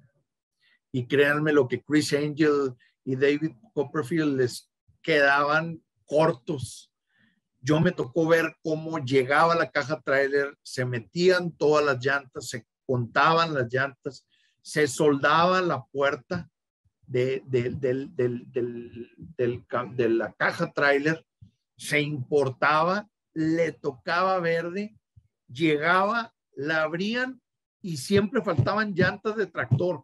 Y créanme lo que Chris Angel y David Copperfield les quedaban cortos. Yo me tocó ver cómo llegaba la caja trailer, se metían todas las llantas, se contaban las llantas, se soldaba la puerta de, de, de, de, de, de, de la caja trailer, se importaba, le tocaba verde, llegaba, la abrían y siempre faltaban llantas de tractor.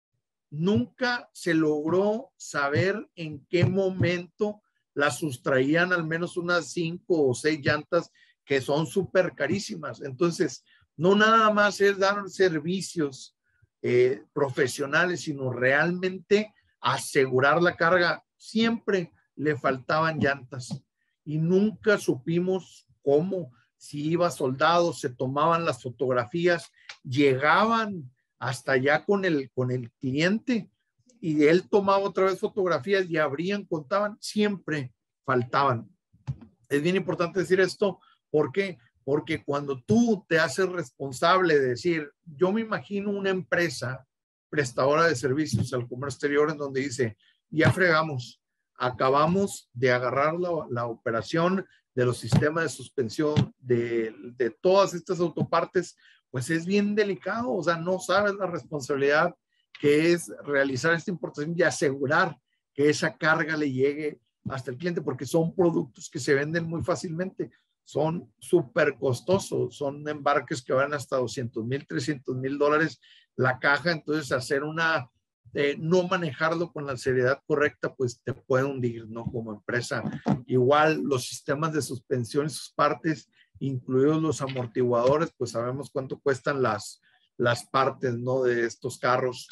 Nunca se logró saber en qué momento la sustraían al menos unas cinco o seis llantas que son súper carísimas. Entonces, no nada más es dar servicios eh, profesionales, sino realmente asegurar la carga. Siempre le faltaban llantas y nunca supimos cómo. Si iba soldado, se tomaban las fotografías, llegaban hasta allá con el, con el cliente y él tomaba otra vez fotografías y abrían, contaban, siempre faltaban. Es bien importante decir esto, ¿por qué? Porque cuando tú te haces responsable de decir, yo me imagino una empresa prestadora de servicios al comercio exterior en donde dice, ya fregamos, acabamos de agarrar la, la operación de los sistemas de suspensión de, de todas estas autopartes, pues es bien delicado, o sea, no sabes la responsabilidad que es realizar esta importación y asegurar que esa carga le llegue hasta el cliente, porque son productos que se venden muy fácilmente, son súper costosos, son embarques que van hasta doscientos mil, trescientos mil dólares la caja. Entonces hacer una, eh, no manejarlo con la seriedad correcta, pues te puede hundir, ¿no? Como empresa. Igual los sistemas de suspensión y sus partes, incluidos los amortiguadores, pues sabemos cuánto cuestan las, las partes, ¿no? De estos carros.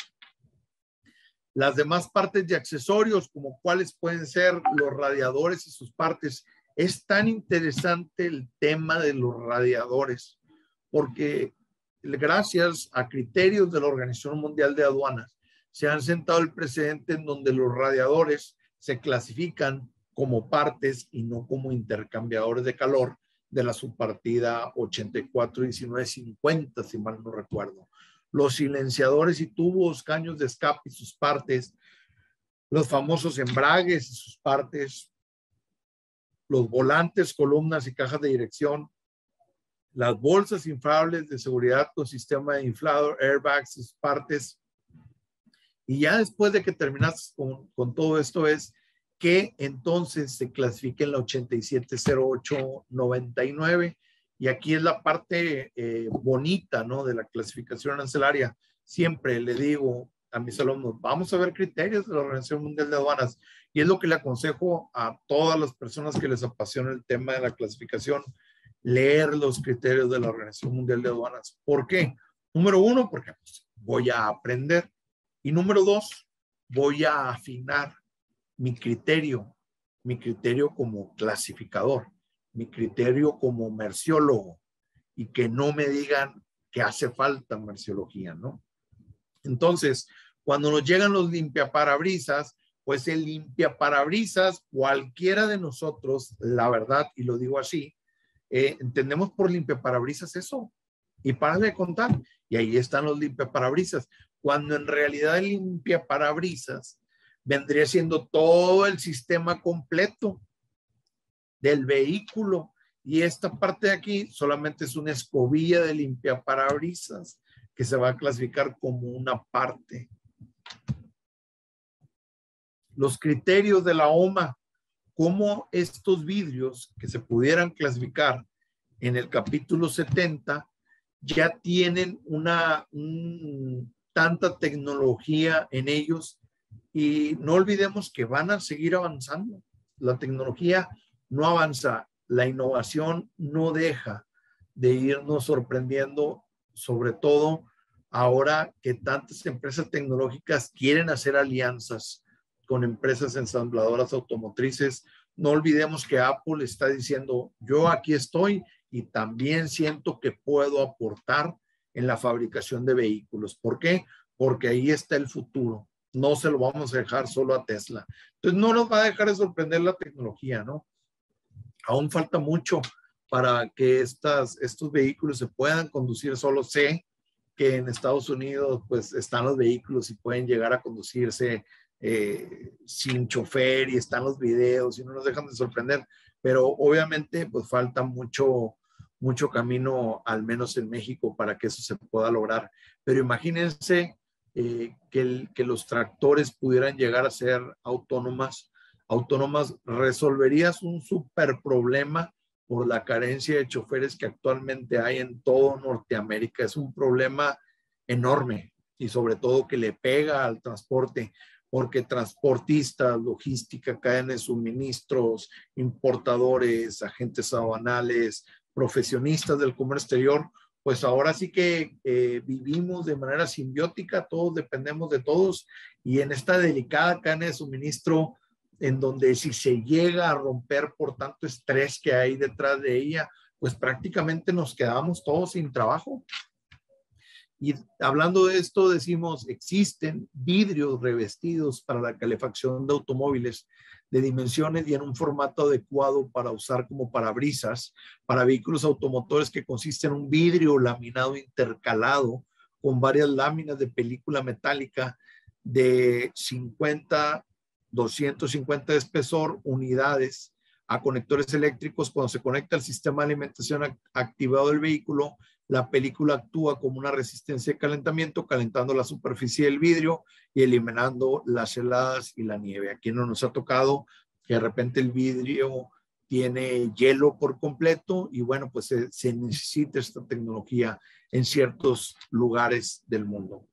Las demás partes de accesorios, como cuáles pueden ser los radiadores y sus partes. Es tan interesante el tema de los radiadores, porque gracias a criterios de la Organización Mundial de Aduanas, se han sentado el precedente en donde los radiadores se clasifican como partes y no como intercambiadores de calor de la subpartida ochenta y cuatro diecinueve cincuenta, si mal no recuerdo. Los silenciadores y tubos, caños de escape y sus partes, los famosos embragues y sus partes, los volantes, columnas y cajas de dirección, las bolsas inflables de seguridad con sistema de inflador, airbags y sus partes. Y ya después de que terminas con, con todo esto es que entonces se clasifica en la ochenta y siete cero ocho noventa y nueve. Y aquí es la parte eh, bonita, ¿no? De la clasificación arancelaria. Siempre le digo a mis alumnos, vamos a ver criterios de la Organización Mundial de Aduanas. Y es lo que le aconsejo a todas las personas que les apasiona el tema de la clasificación, leer los criterios de la Organización Mundial de Aduanas. ¿Por qué? Número uno, porque pues, voy a aprender. Y número dos, voy a afinar mi criterio, mi criterio como clasificador, mi criterio como merciólogo, y que no me digan que hace falta merciología, ¿no? Entonces, cuando nos llegan los limpiaparabrisas, pues el limpiaparabrisas, cualquiera de nosotros, la verdad, y lo digo así, eh, entendemos por limpiaparabrisas eso, y para de contar, y ahí están los limpiaparabrisas, cuando en realidad el limpiaparabrisas vendría siendo todo el sistema completo del vehículo. Y esta parte de aquí solamente es una escobilla de limpiaparabrisas que se va a clasificar como una parte. Los criterios de la O M A, cómo estos vidrios que se pudieran clasificar en el capítulo setenta ya tienen una un, tanta tecnología en ellos, y no olvidemos que van a seguir avanzando. La tecnología no avanza, la innovación no deja de irnos sorprendiendo, sobre todo ahora que tantas empresas tecnológicas quieren hacer alianzas con empresas ensambladoras automotrices. No olvidemos que Apple está diciendo, yo aquí estoy y también siento que puedo aportar en la fabricación de vehículos. ¿Por qué? Porque ahí está el futuro. No se lo vamos a dejar solo a Tesla. Entonces no nos va a dejar de sorprender la tecnología, ¿no? Aún falta mucho para que estas, estos vehículos se puedan conducir solo. Sé que en Estados Unidos pues están los vehículos y pueden llegar a conducirse eh, sin chofer, y están los videos y no nos dejan de sorprender, pero obviamente pues falta mucho, mucho camino, al menos en México, para que eso se pueda lograr. Pero imagínense eh, que, el, que los tractores pudieran llegar a ser autónomas, autónomas, resolverías un súper problema por la carencia de choferes que actualmente hay en todo Norteamérica. Es un problema enorme, y sobre todo que le pega al transporte, porque transportistas, logística, cadena de suministros, importadores, agentes aduanales, profesionistas del comercio exterior, pues ahora sí que eh, vivimos de manera simbiótica, todos dependemos de todos, y en esta delicada cadena de suministro, en donde si se llega a romper por tanto estrés que hay detrás de ella, pues prácticamente nos quedamos todos sin trabajo. Y hablando de esto, decimos, existen vidrios revestidos para la calefacción de automóviles de dimensiones y en un formato adecuado para usar como parabrisas para vehículos automotores, que consiste en un vidrio laminado intercalado con varias láminas de película metálica de cincuenta, doscientos cincuenta de espesor, unidades a conectores eléctricos. Cuando se conecta al sistema de alimentación activado del vehículo, la película actúa como una resistencia de calentamiento, calentando la superficie del vidrio y eliminando las heladas y la nieve. Aquí no nos ha tocado que de repente el vidrio tiene hielo por completo, y bueno, pues se, se necesita esta tecnología en ciertos lugares del mundo.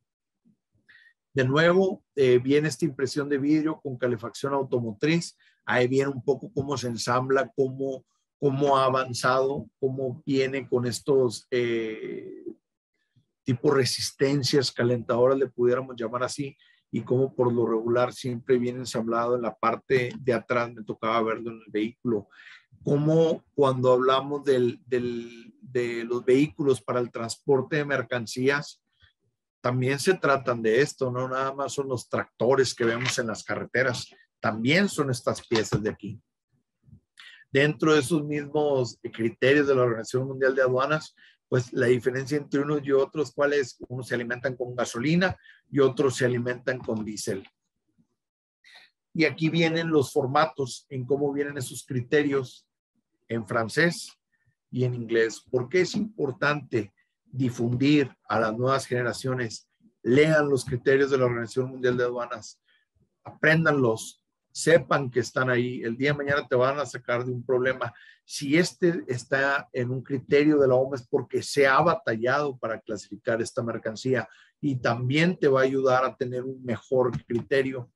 De nuevo, eh, viene esta impresión de vidrio con calefacción automotriz. Ahí viene un poco cómo se ensambla, cómo cómo ha avanzado, cómo viene con estos eh, tipo resistencias calentadoras, le pudiéramos llamar así, y cómo por lo regular siempre viene ensamblado en la parte de atrás. Me tocaba verlo en el vehículo. Cómo cuando hablamos del, del, de los vehículos para el transporte de mercancías, también se tratan de esto, no nada más son los tractores que vemos en las carreteras, también son estas piezas de aquí. Dentro de esos mismos criterios de la Organización Mundial de Aduanas, pues la diferencia entre unos y otros, ¿cuál es? Unos se alimentan con gasolina y otros se alimentan con diésel. Y aquí vienen los formatos, en cómo vienen esos criterios en francés y en inglés. ¿Por qué es importante difundir a las nuevas generaciones? Lean los criterios de la Organización Mundial de Aduanas, apréndanlos, sepan que están ahí. El día de mañana te van a sacar de un problema. Si este está en un criterio de la O M A es porque se ha batallado para clasificar esta mercancía, y también te va a ayudar a tener un mejor criterio.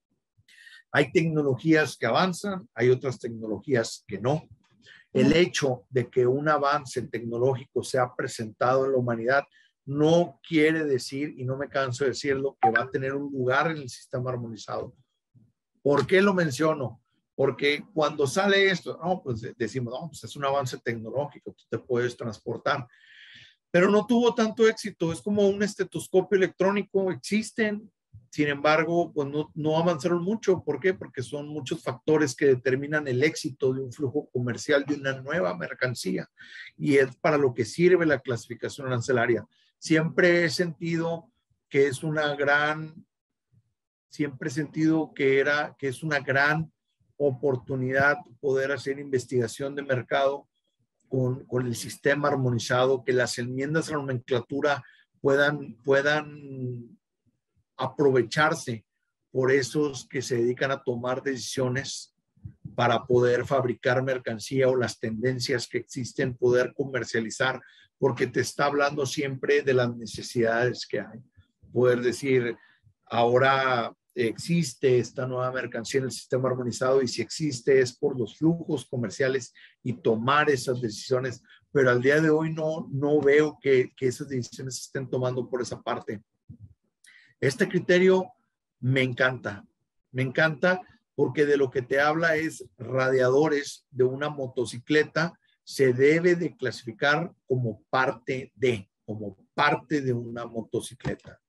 Hay tecnologías que avanzan, hay otras tecnologías que no. El hecho de que un avance tecnológico se ha presentado en la humanidad no quiere decir, y no me canso de decirlo, que va a tener un lugar en el sistema armonizado. ¿Por qué lo menciono? Porque cuando sale esto, no, pues decimos, no, pues es un avance tecnológico, tú te puedes transportar, pero no tuvo tanto éxito. Es como un estetoscopio electrónico, existen, sin embargo, pues no, no avanzaron mucho. ¿Por qué? Porque son muchos factores que determinan el éxito de un flujo comercial de una nueva mercancía, y es para lo que sirve la clasificación arancelaria. Siempre he sentido que es una gran siempre he sentido que, era, que es una gran oportunidad poder hacer investigación de mercado con, con el sistema armonizado, que las enmiendas a la nomenclatura puedan, puedan aprovecharse por esos que se dedican a tomar decisiones para poder fabricar mercancía o las tendencias que existen, poder comercializar, porque te está hablando siempre de las necesidades que hay. Poder decir, ahora existe esta nueva mercancía en el sistema armonizado y si existe es por los flujos comerciales y tomar esas decisiones, pero al día de hoy no, no veo que, que esas decisiones se estén tomando por esa parte. Este criterio me encanta, me encanta porque de lo que te habla es radiadores de una motocicleta se debe de clasificar como parte de, como parte de una motocicleta.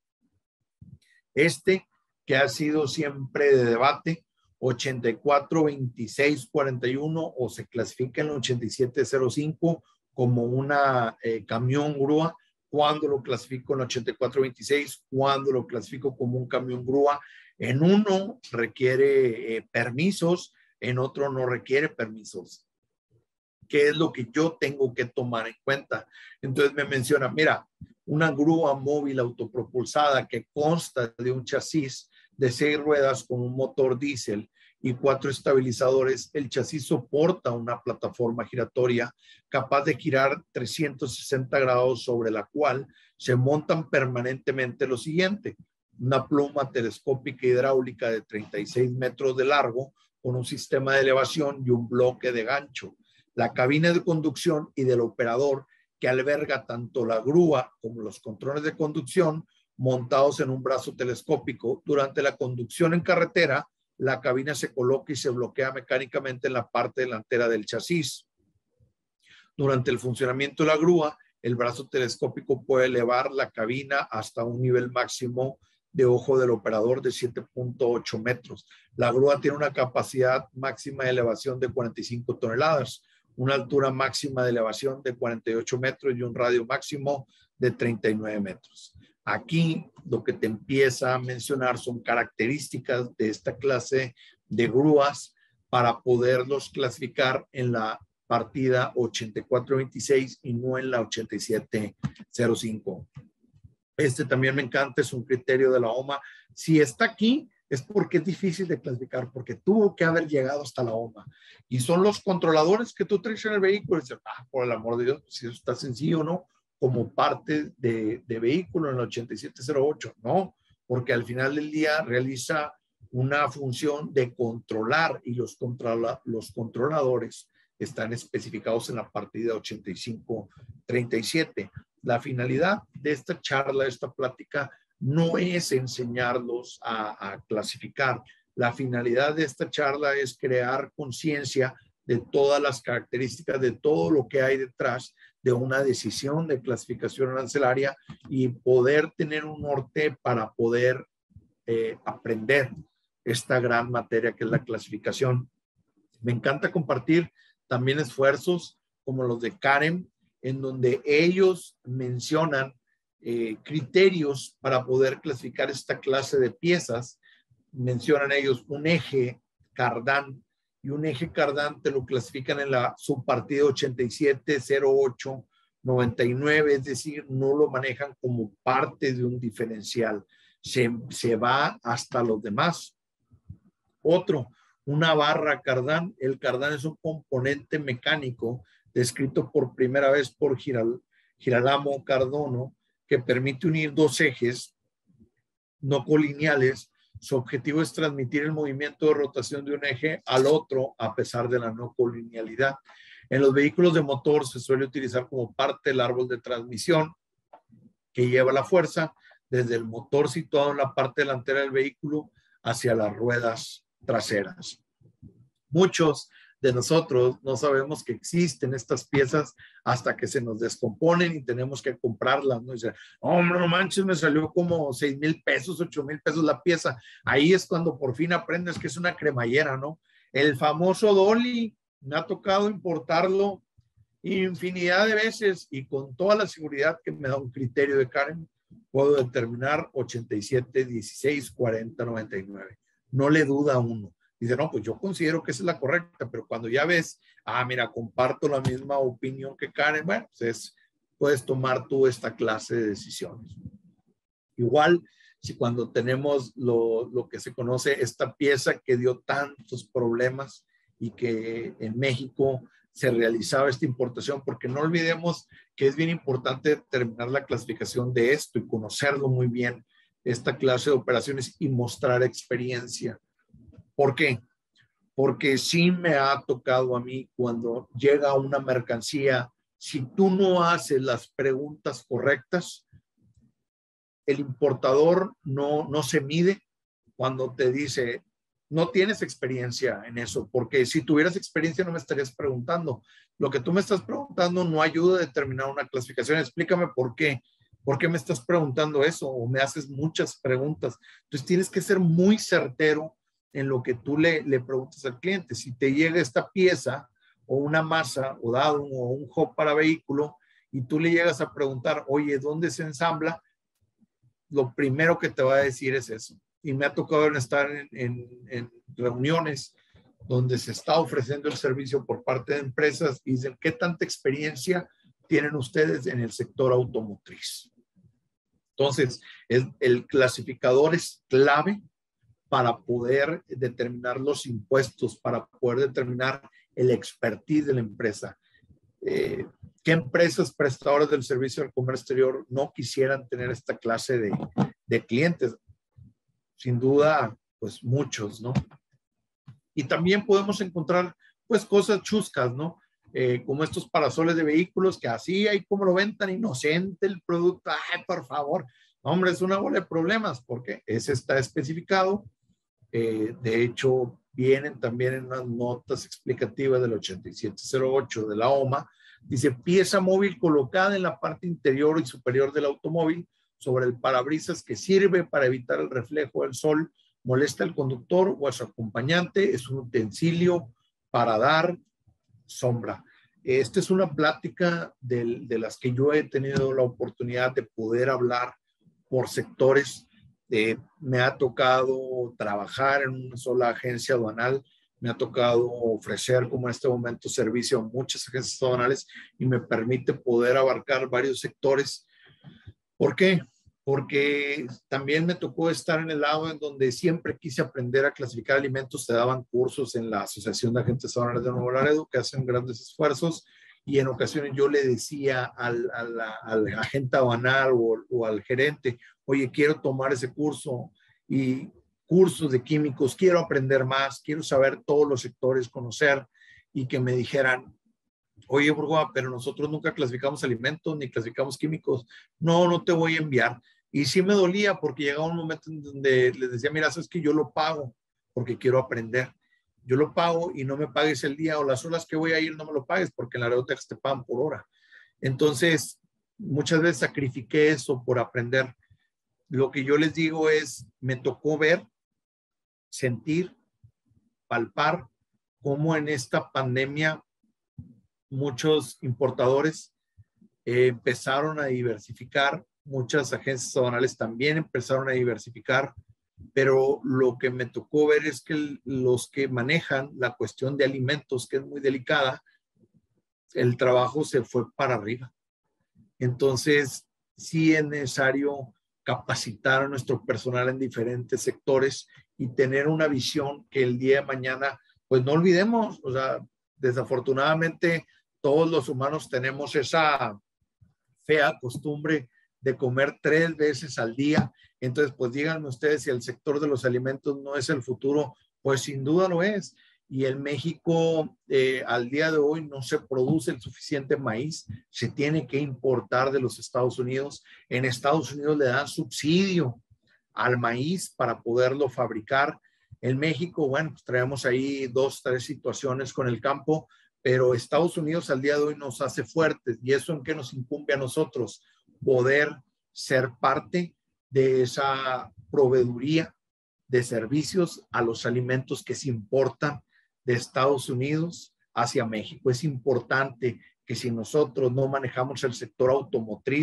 Este que ha sido siempre de debate, ochenta y cuatro veintiséis cuarenta y uno o se clasifica en el ochenta y siete cero cinco como una eh, camión grúa, cuando lo clasifico en ochenta y cuatro veintiséis, cuando lo clasifico como un camión grúa. En uno requiere eh, permisos, en otro no requiere permisos. ¿Qué es lo que yo tengo que tomar en cuenta? Entonces me menciona, mira, una grúa móvil autopropulsada que consta de un chasis de seis ruedas con un motor diésel y cuatro estabilizadores. El chasis soporta una plataforma giratoria capaz de girar trescientos sesenta grados, sobre la cual se montan permanentemente lo siguiente: una pluma telescópica hidráulica de treinta y seis metros de largo con un sistema de elevación y un bloque de gancho. La cabina de conducción y del operador, que alberga tanto la grúa como los controles de conducción montados en un brazo telescópico. Durante la conducción en carretera, la cabina se coloca y se bloquea mecánicamente en la parte delantera del chasis. Durante el funcionamiento de la grúa, el brazo telescópico puede elevar la cabina hasta un nivel máximo de ojo del operador de siete punto ocho metros. La grúa tiene una capacidad máxima de elevación de cuarenta y cinco toneladas, una altura máxima de elevación de cuarenta y ocho metros y un radio máximo de treinta y nueve metros. Aquí lo que te empieza a mencionar son características de esta clase de grúas para poderlos clasificar en la partida ochenta y cuatro veintiséis y no en la ochenta y siete cero cinco. Este también me encanta, es un criterio de la O M A. Si está aquí es porque es difícil de clasificar, porque tuvo que haber llegado hasta la O M A. Y son los controladores que tú traes en el vehículo. Y dices, ah, por el amor de Dios, si eso está sencillo, ¿no? Como parte de, de vehículo en el ochenta y siete cero ocho. No, porque al final del día realiza una función de controlar y los, controla, los controladores están especificados en la partida ochenta y cinco treinta y siete. La finalidad de esta charla, de esta plática, no es enseñarlos a, a clasificar. La finalidad de esta charla es crear conciencia de todas las características, de todo lo que hay detrás de una decisión de clasificación arancelaria y poder tener un norte para poder eh, aprender esta gran materia que es la clasificación. Me encanta compartir también esfuerzos como los de Karen, en donde ellos mencionan eh, criterios para poder clasificar esta clase de piezas. Mencionan ellos un eje Cardan, y un eje Cardan te lo clasifican en la subpartida ochenta y siete cero ocho noventa y nueve, es decir, no lo manejan como parte de un diferencial, se, se va hasta los demás. Otro, una barra Cardan. El Cardan es un componente mecánico descrito por primera vez por Giral, Girolamo Cardano, que permite unir dos ejes no colineales. Su objetivo es transmitir el movimiento de rotación de un eje al otro a pesar de la no colinealidad. En los vehículos de motor se suele utilizar como parte del árbol de transmisión que lleva la fuerza desde el motor situado en la parte delantera del vehículo hacia las ruedas traseras. Muchos de nosotros no sabemos que existen estas piezas hasta que se nos descomponen y tenemos que comprarlas, ¿no? Y dicen, hombre, no manches, me salió como seis mil pesos, ocho mil pesos la pieza. Ahí es cuando por fin aprendes que es una cremallera, ¿no? El famoso dolly, me ha tocado importarlo infinidad de veces y con toda la seguridad que me da un criterio de Karen, puedo determinar ochenta y siete, dieciséis, cuarenta, noventa y nueve. No le duda a uno. Dice, no, pues yo considero que esa es la correcta, pero cuando ya ves, ah, mira, comparto la misma opinión que Karen, bueno, pues es, puedes tomar tú esta clase de decisiones. Igual, si cuando tenemos lo, lo que se conoce, esta pieza que dio tantos problemas y que en México se realizaba esta importación, porque no olvidemos que es bien importante determinar la clasificación de esto y conocerlo muy bien, esta clase de operaciones y mostrar experiencia. ¿Por qué? Porque sí me ha tocado a mí cuando llega una mercancía, si tú no haces las preguntas correctas, el importador no, no se mide cuando te dice, no tienes experiencia en eso, porque si tuvieras experiencia no me estarías preguntando. Lo que tú me estás preguntando no ayuda a determinar una clasificación. Explícame por qué. ¿Por qué me estás preguntando eso? O me haces muchas preguntas. Entonces tienes que ser muy certero en lo que tú le, le preguntas al cliente. Si te llega esta pieza o una masa o dado o un hub para vehículo y tú le llegas a preguntar, oye, ¿dónde se ensambla? Lo primero que te va a decir es eso. Y me ha tocado estar en, en, en reuniones donde se está ofreciendo el servicio por parte de empresas y dicen, ¿qué tanta experiencia tienen ustedes en el sector automotriz? Entonces, el, el clasificador es clave para poder determinar los impuestos, para poder determinar el expertise de la empresa. Eh, ¿Qué empresas prestadoras del servicio del comercio exterior no quisieran tener esta clase de, de clientes? Sin duda, pues muchos, ¿no? Y también podemos encontrar, pues, cosas chuscas, ¿no? Eh, como estos parasoles de vehículos que así hay como lo ven tan inocente el producto. Ay, por favor. Hombre, es una bola de problemas porque ese está especificado. Eh, de hecho, vienen también en unas notas explicativas del ochenta y siete cero ocho de la O M A. Dice, pieza móvil colocada en la parte interior y superior del automóvil sobre el parabrisas que sirve para evitar el reflejo del sol, molesta al conductor o a su acompañante, es un utensilio para dar sombra. Esta es una plática de, de las que yo he tenido la oportunidad de poder hablar por sectores. Eh, me ha tocado trabajar en una sola agencia aduanal, me ha tocado ofrecer como en este momento servicio a muchas agencias aduanales y me permite poder abarcar varios sectores. ¿Por qué? Porque también me tocó estar en el lado en donde siempre quise aprender a clasificar alimentos. Se daban cursos en la Asociación de Agentes Aduanales de Nuevo Laredo que hacen grandes esfuerzos y en ocasiones yo le decía al, al, al agente aduanal o, o al gerente, oye, quiero tomar ese curso y cursos de químicos, quiero aprender más, quiero saber todos los sectores, conocer y que me dijeran, oye, Burgoa, pero nosotros nunca clasificamos alimentos ni clasificamos químicos. No, no te voy a enviar. Y sí me dolía porque llegaba un momento en donde les decía, mira, sabes que yo lo pago porque quiero aprender. Yo lo pago y no me pagues el día o las horas que voy a ir no me lo pagues porque en la Aerotex te pagan por hora. Entonces, muchas veces sacrifiqué eso por aprender. Lo que yo les digo es, me tocó ver, sentir, palpar cómo en esta pandemia muchos importadores eh, empezaron a diversificar, muchas agencias aduanales también empezaron a diversificar, pero lo que me tocó ver es que el, los que manejan la cuestión de alimentos, que es muy delicada, el trabajo se fue para arriba. Entonces, sí es necesario capacitar a nuestro personal en diferentes sectores y tener una visión que el día de mañana, pues no olvidemos, o sea, desafortunadamente todos los humanos tenemos esa fea costumbre de comer tres veces al día. Entonces, pues díganme ustedes si el sector de los alimentos no es el futuro, pues sin duda lo es. Y en México, eh, al día de hoy, no se produce el suficiente maíz, se tiene que importar de los Estados Unidos. En Estados Unidos le dan subsidio al maíz para poderlo fabricar. En México, bueno, pues traemos ahí dos, tres situaciones con el campo, pero Estados Unidos al día de hoy nos hace fuertes. ¿Y eso en qué nos incumbe a nosotros? Poder ser parte de esa proveeduría de servicios a los alimentos que se importan de Estados Unidos hacia México. Es importante que si nosotros no manejamos el sector automotriz,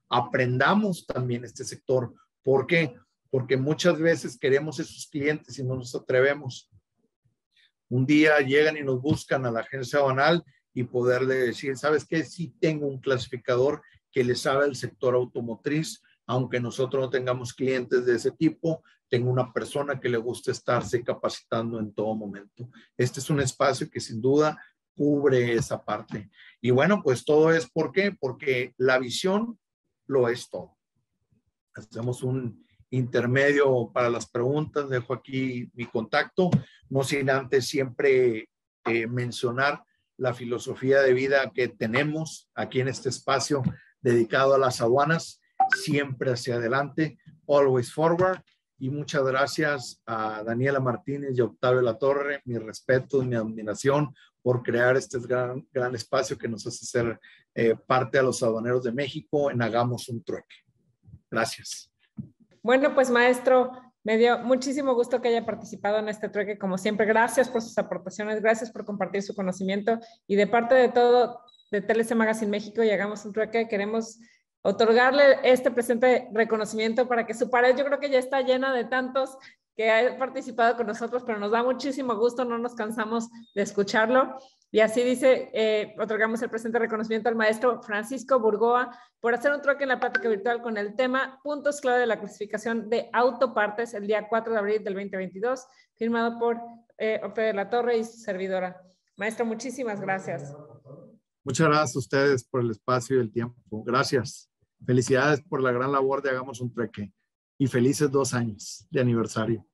aprendamos también este sector. ¿Por qué? Porque muchas veces queremos esos clientes y no nos atrevemos. Un día llegan y nos buscan a la agencia aduanal y poderle decir, ¿sabes qué? Sí tengo un clasificador que le sabe el sector automotriz, aunque nosotros no tengamos clientes de ese tipo, tengo una persona que le gusta estarse capacitando en todo momento. Este es un espacio que sin duda cubre esa parte. Y bueno, pues todo es ¿por qué? Porque la visión lo es todo. Hacemos un intermedio para las preguntas, dejo aquí mi contacto, no sin antes siempre eh, mencionar la filosofía de vida que tenemos aquí en este espacio dedicado a las aduanas, siempre hacia adelante, always forward. Y muchas gracias a Daniela Martínez y a Octavio Latorre, mi respeto y mi admiración por crear este gran, gran espacio que nos hace ser eh, parte a los aduaneros de México en Hagamos un Trueque. Gracias. Bueno, pues maestro, me dio muchísimo gusto que haya participado en este trueque. Como siempre, gracias por sus aportaciones, gracias por compartir su conocimiento. Y de parte de todo, de T L C Magazine México y Hagamos un Trueque, queremos otorgarle este presente reconocimiento para que su pared, yo creo que ya está llena de tantos que ha participado con nosotros, pero nos da muchísimo gusto, no nos cansamos de escucharlo. Y así dice, eh, otorgamos el presente reconocimiento al maestro Francisco Burgoa por hacer un trueque en la plática virtual con el tema Puntos clave de la clasificación de autopartes el día cuatro de abril del veinte veintidós, firmado por eh, Octavio Latorre y su servidora. Maestro, muchísimas gracias. Muchas gracias a ustedes por el espacio y el tiempo. Gracias. Felicidades por la gran labor de Hagamos un Trueque y felices dos años de aniversario.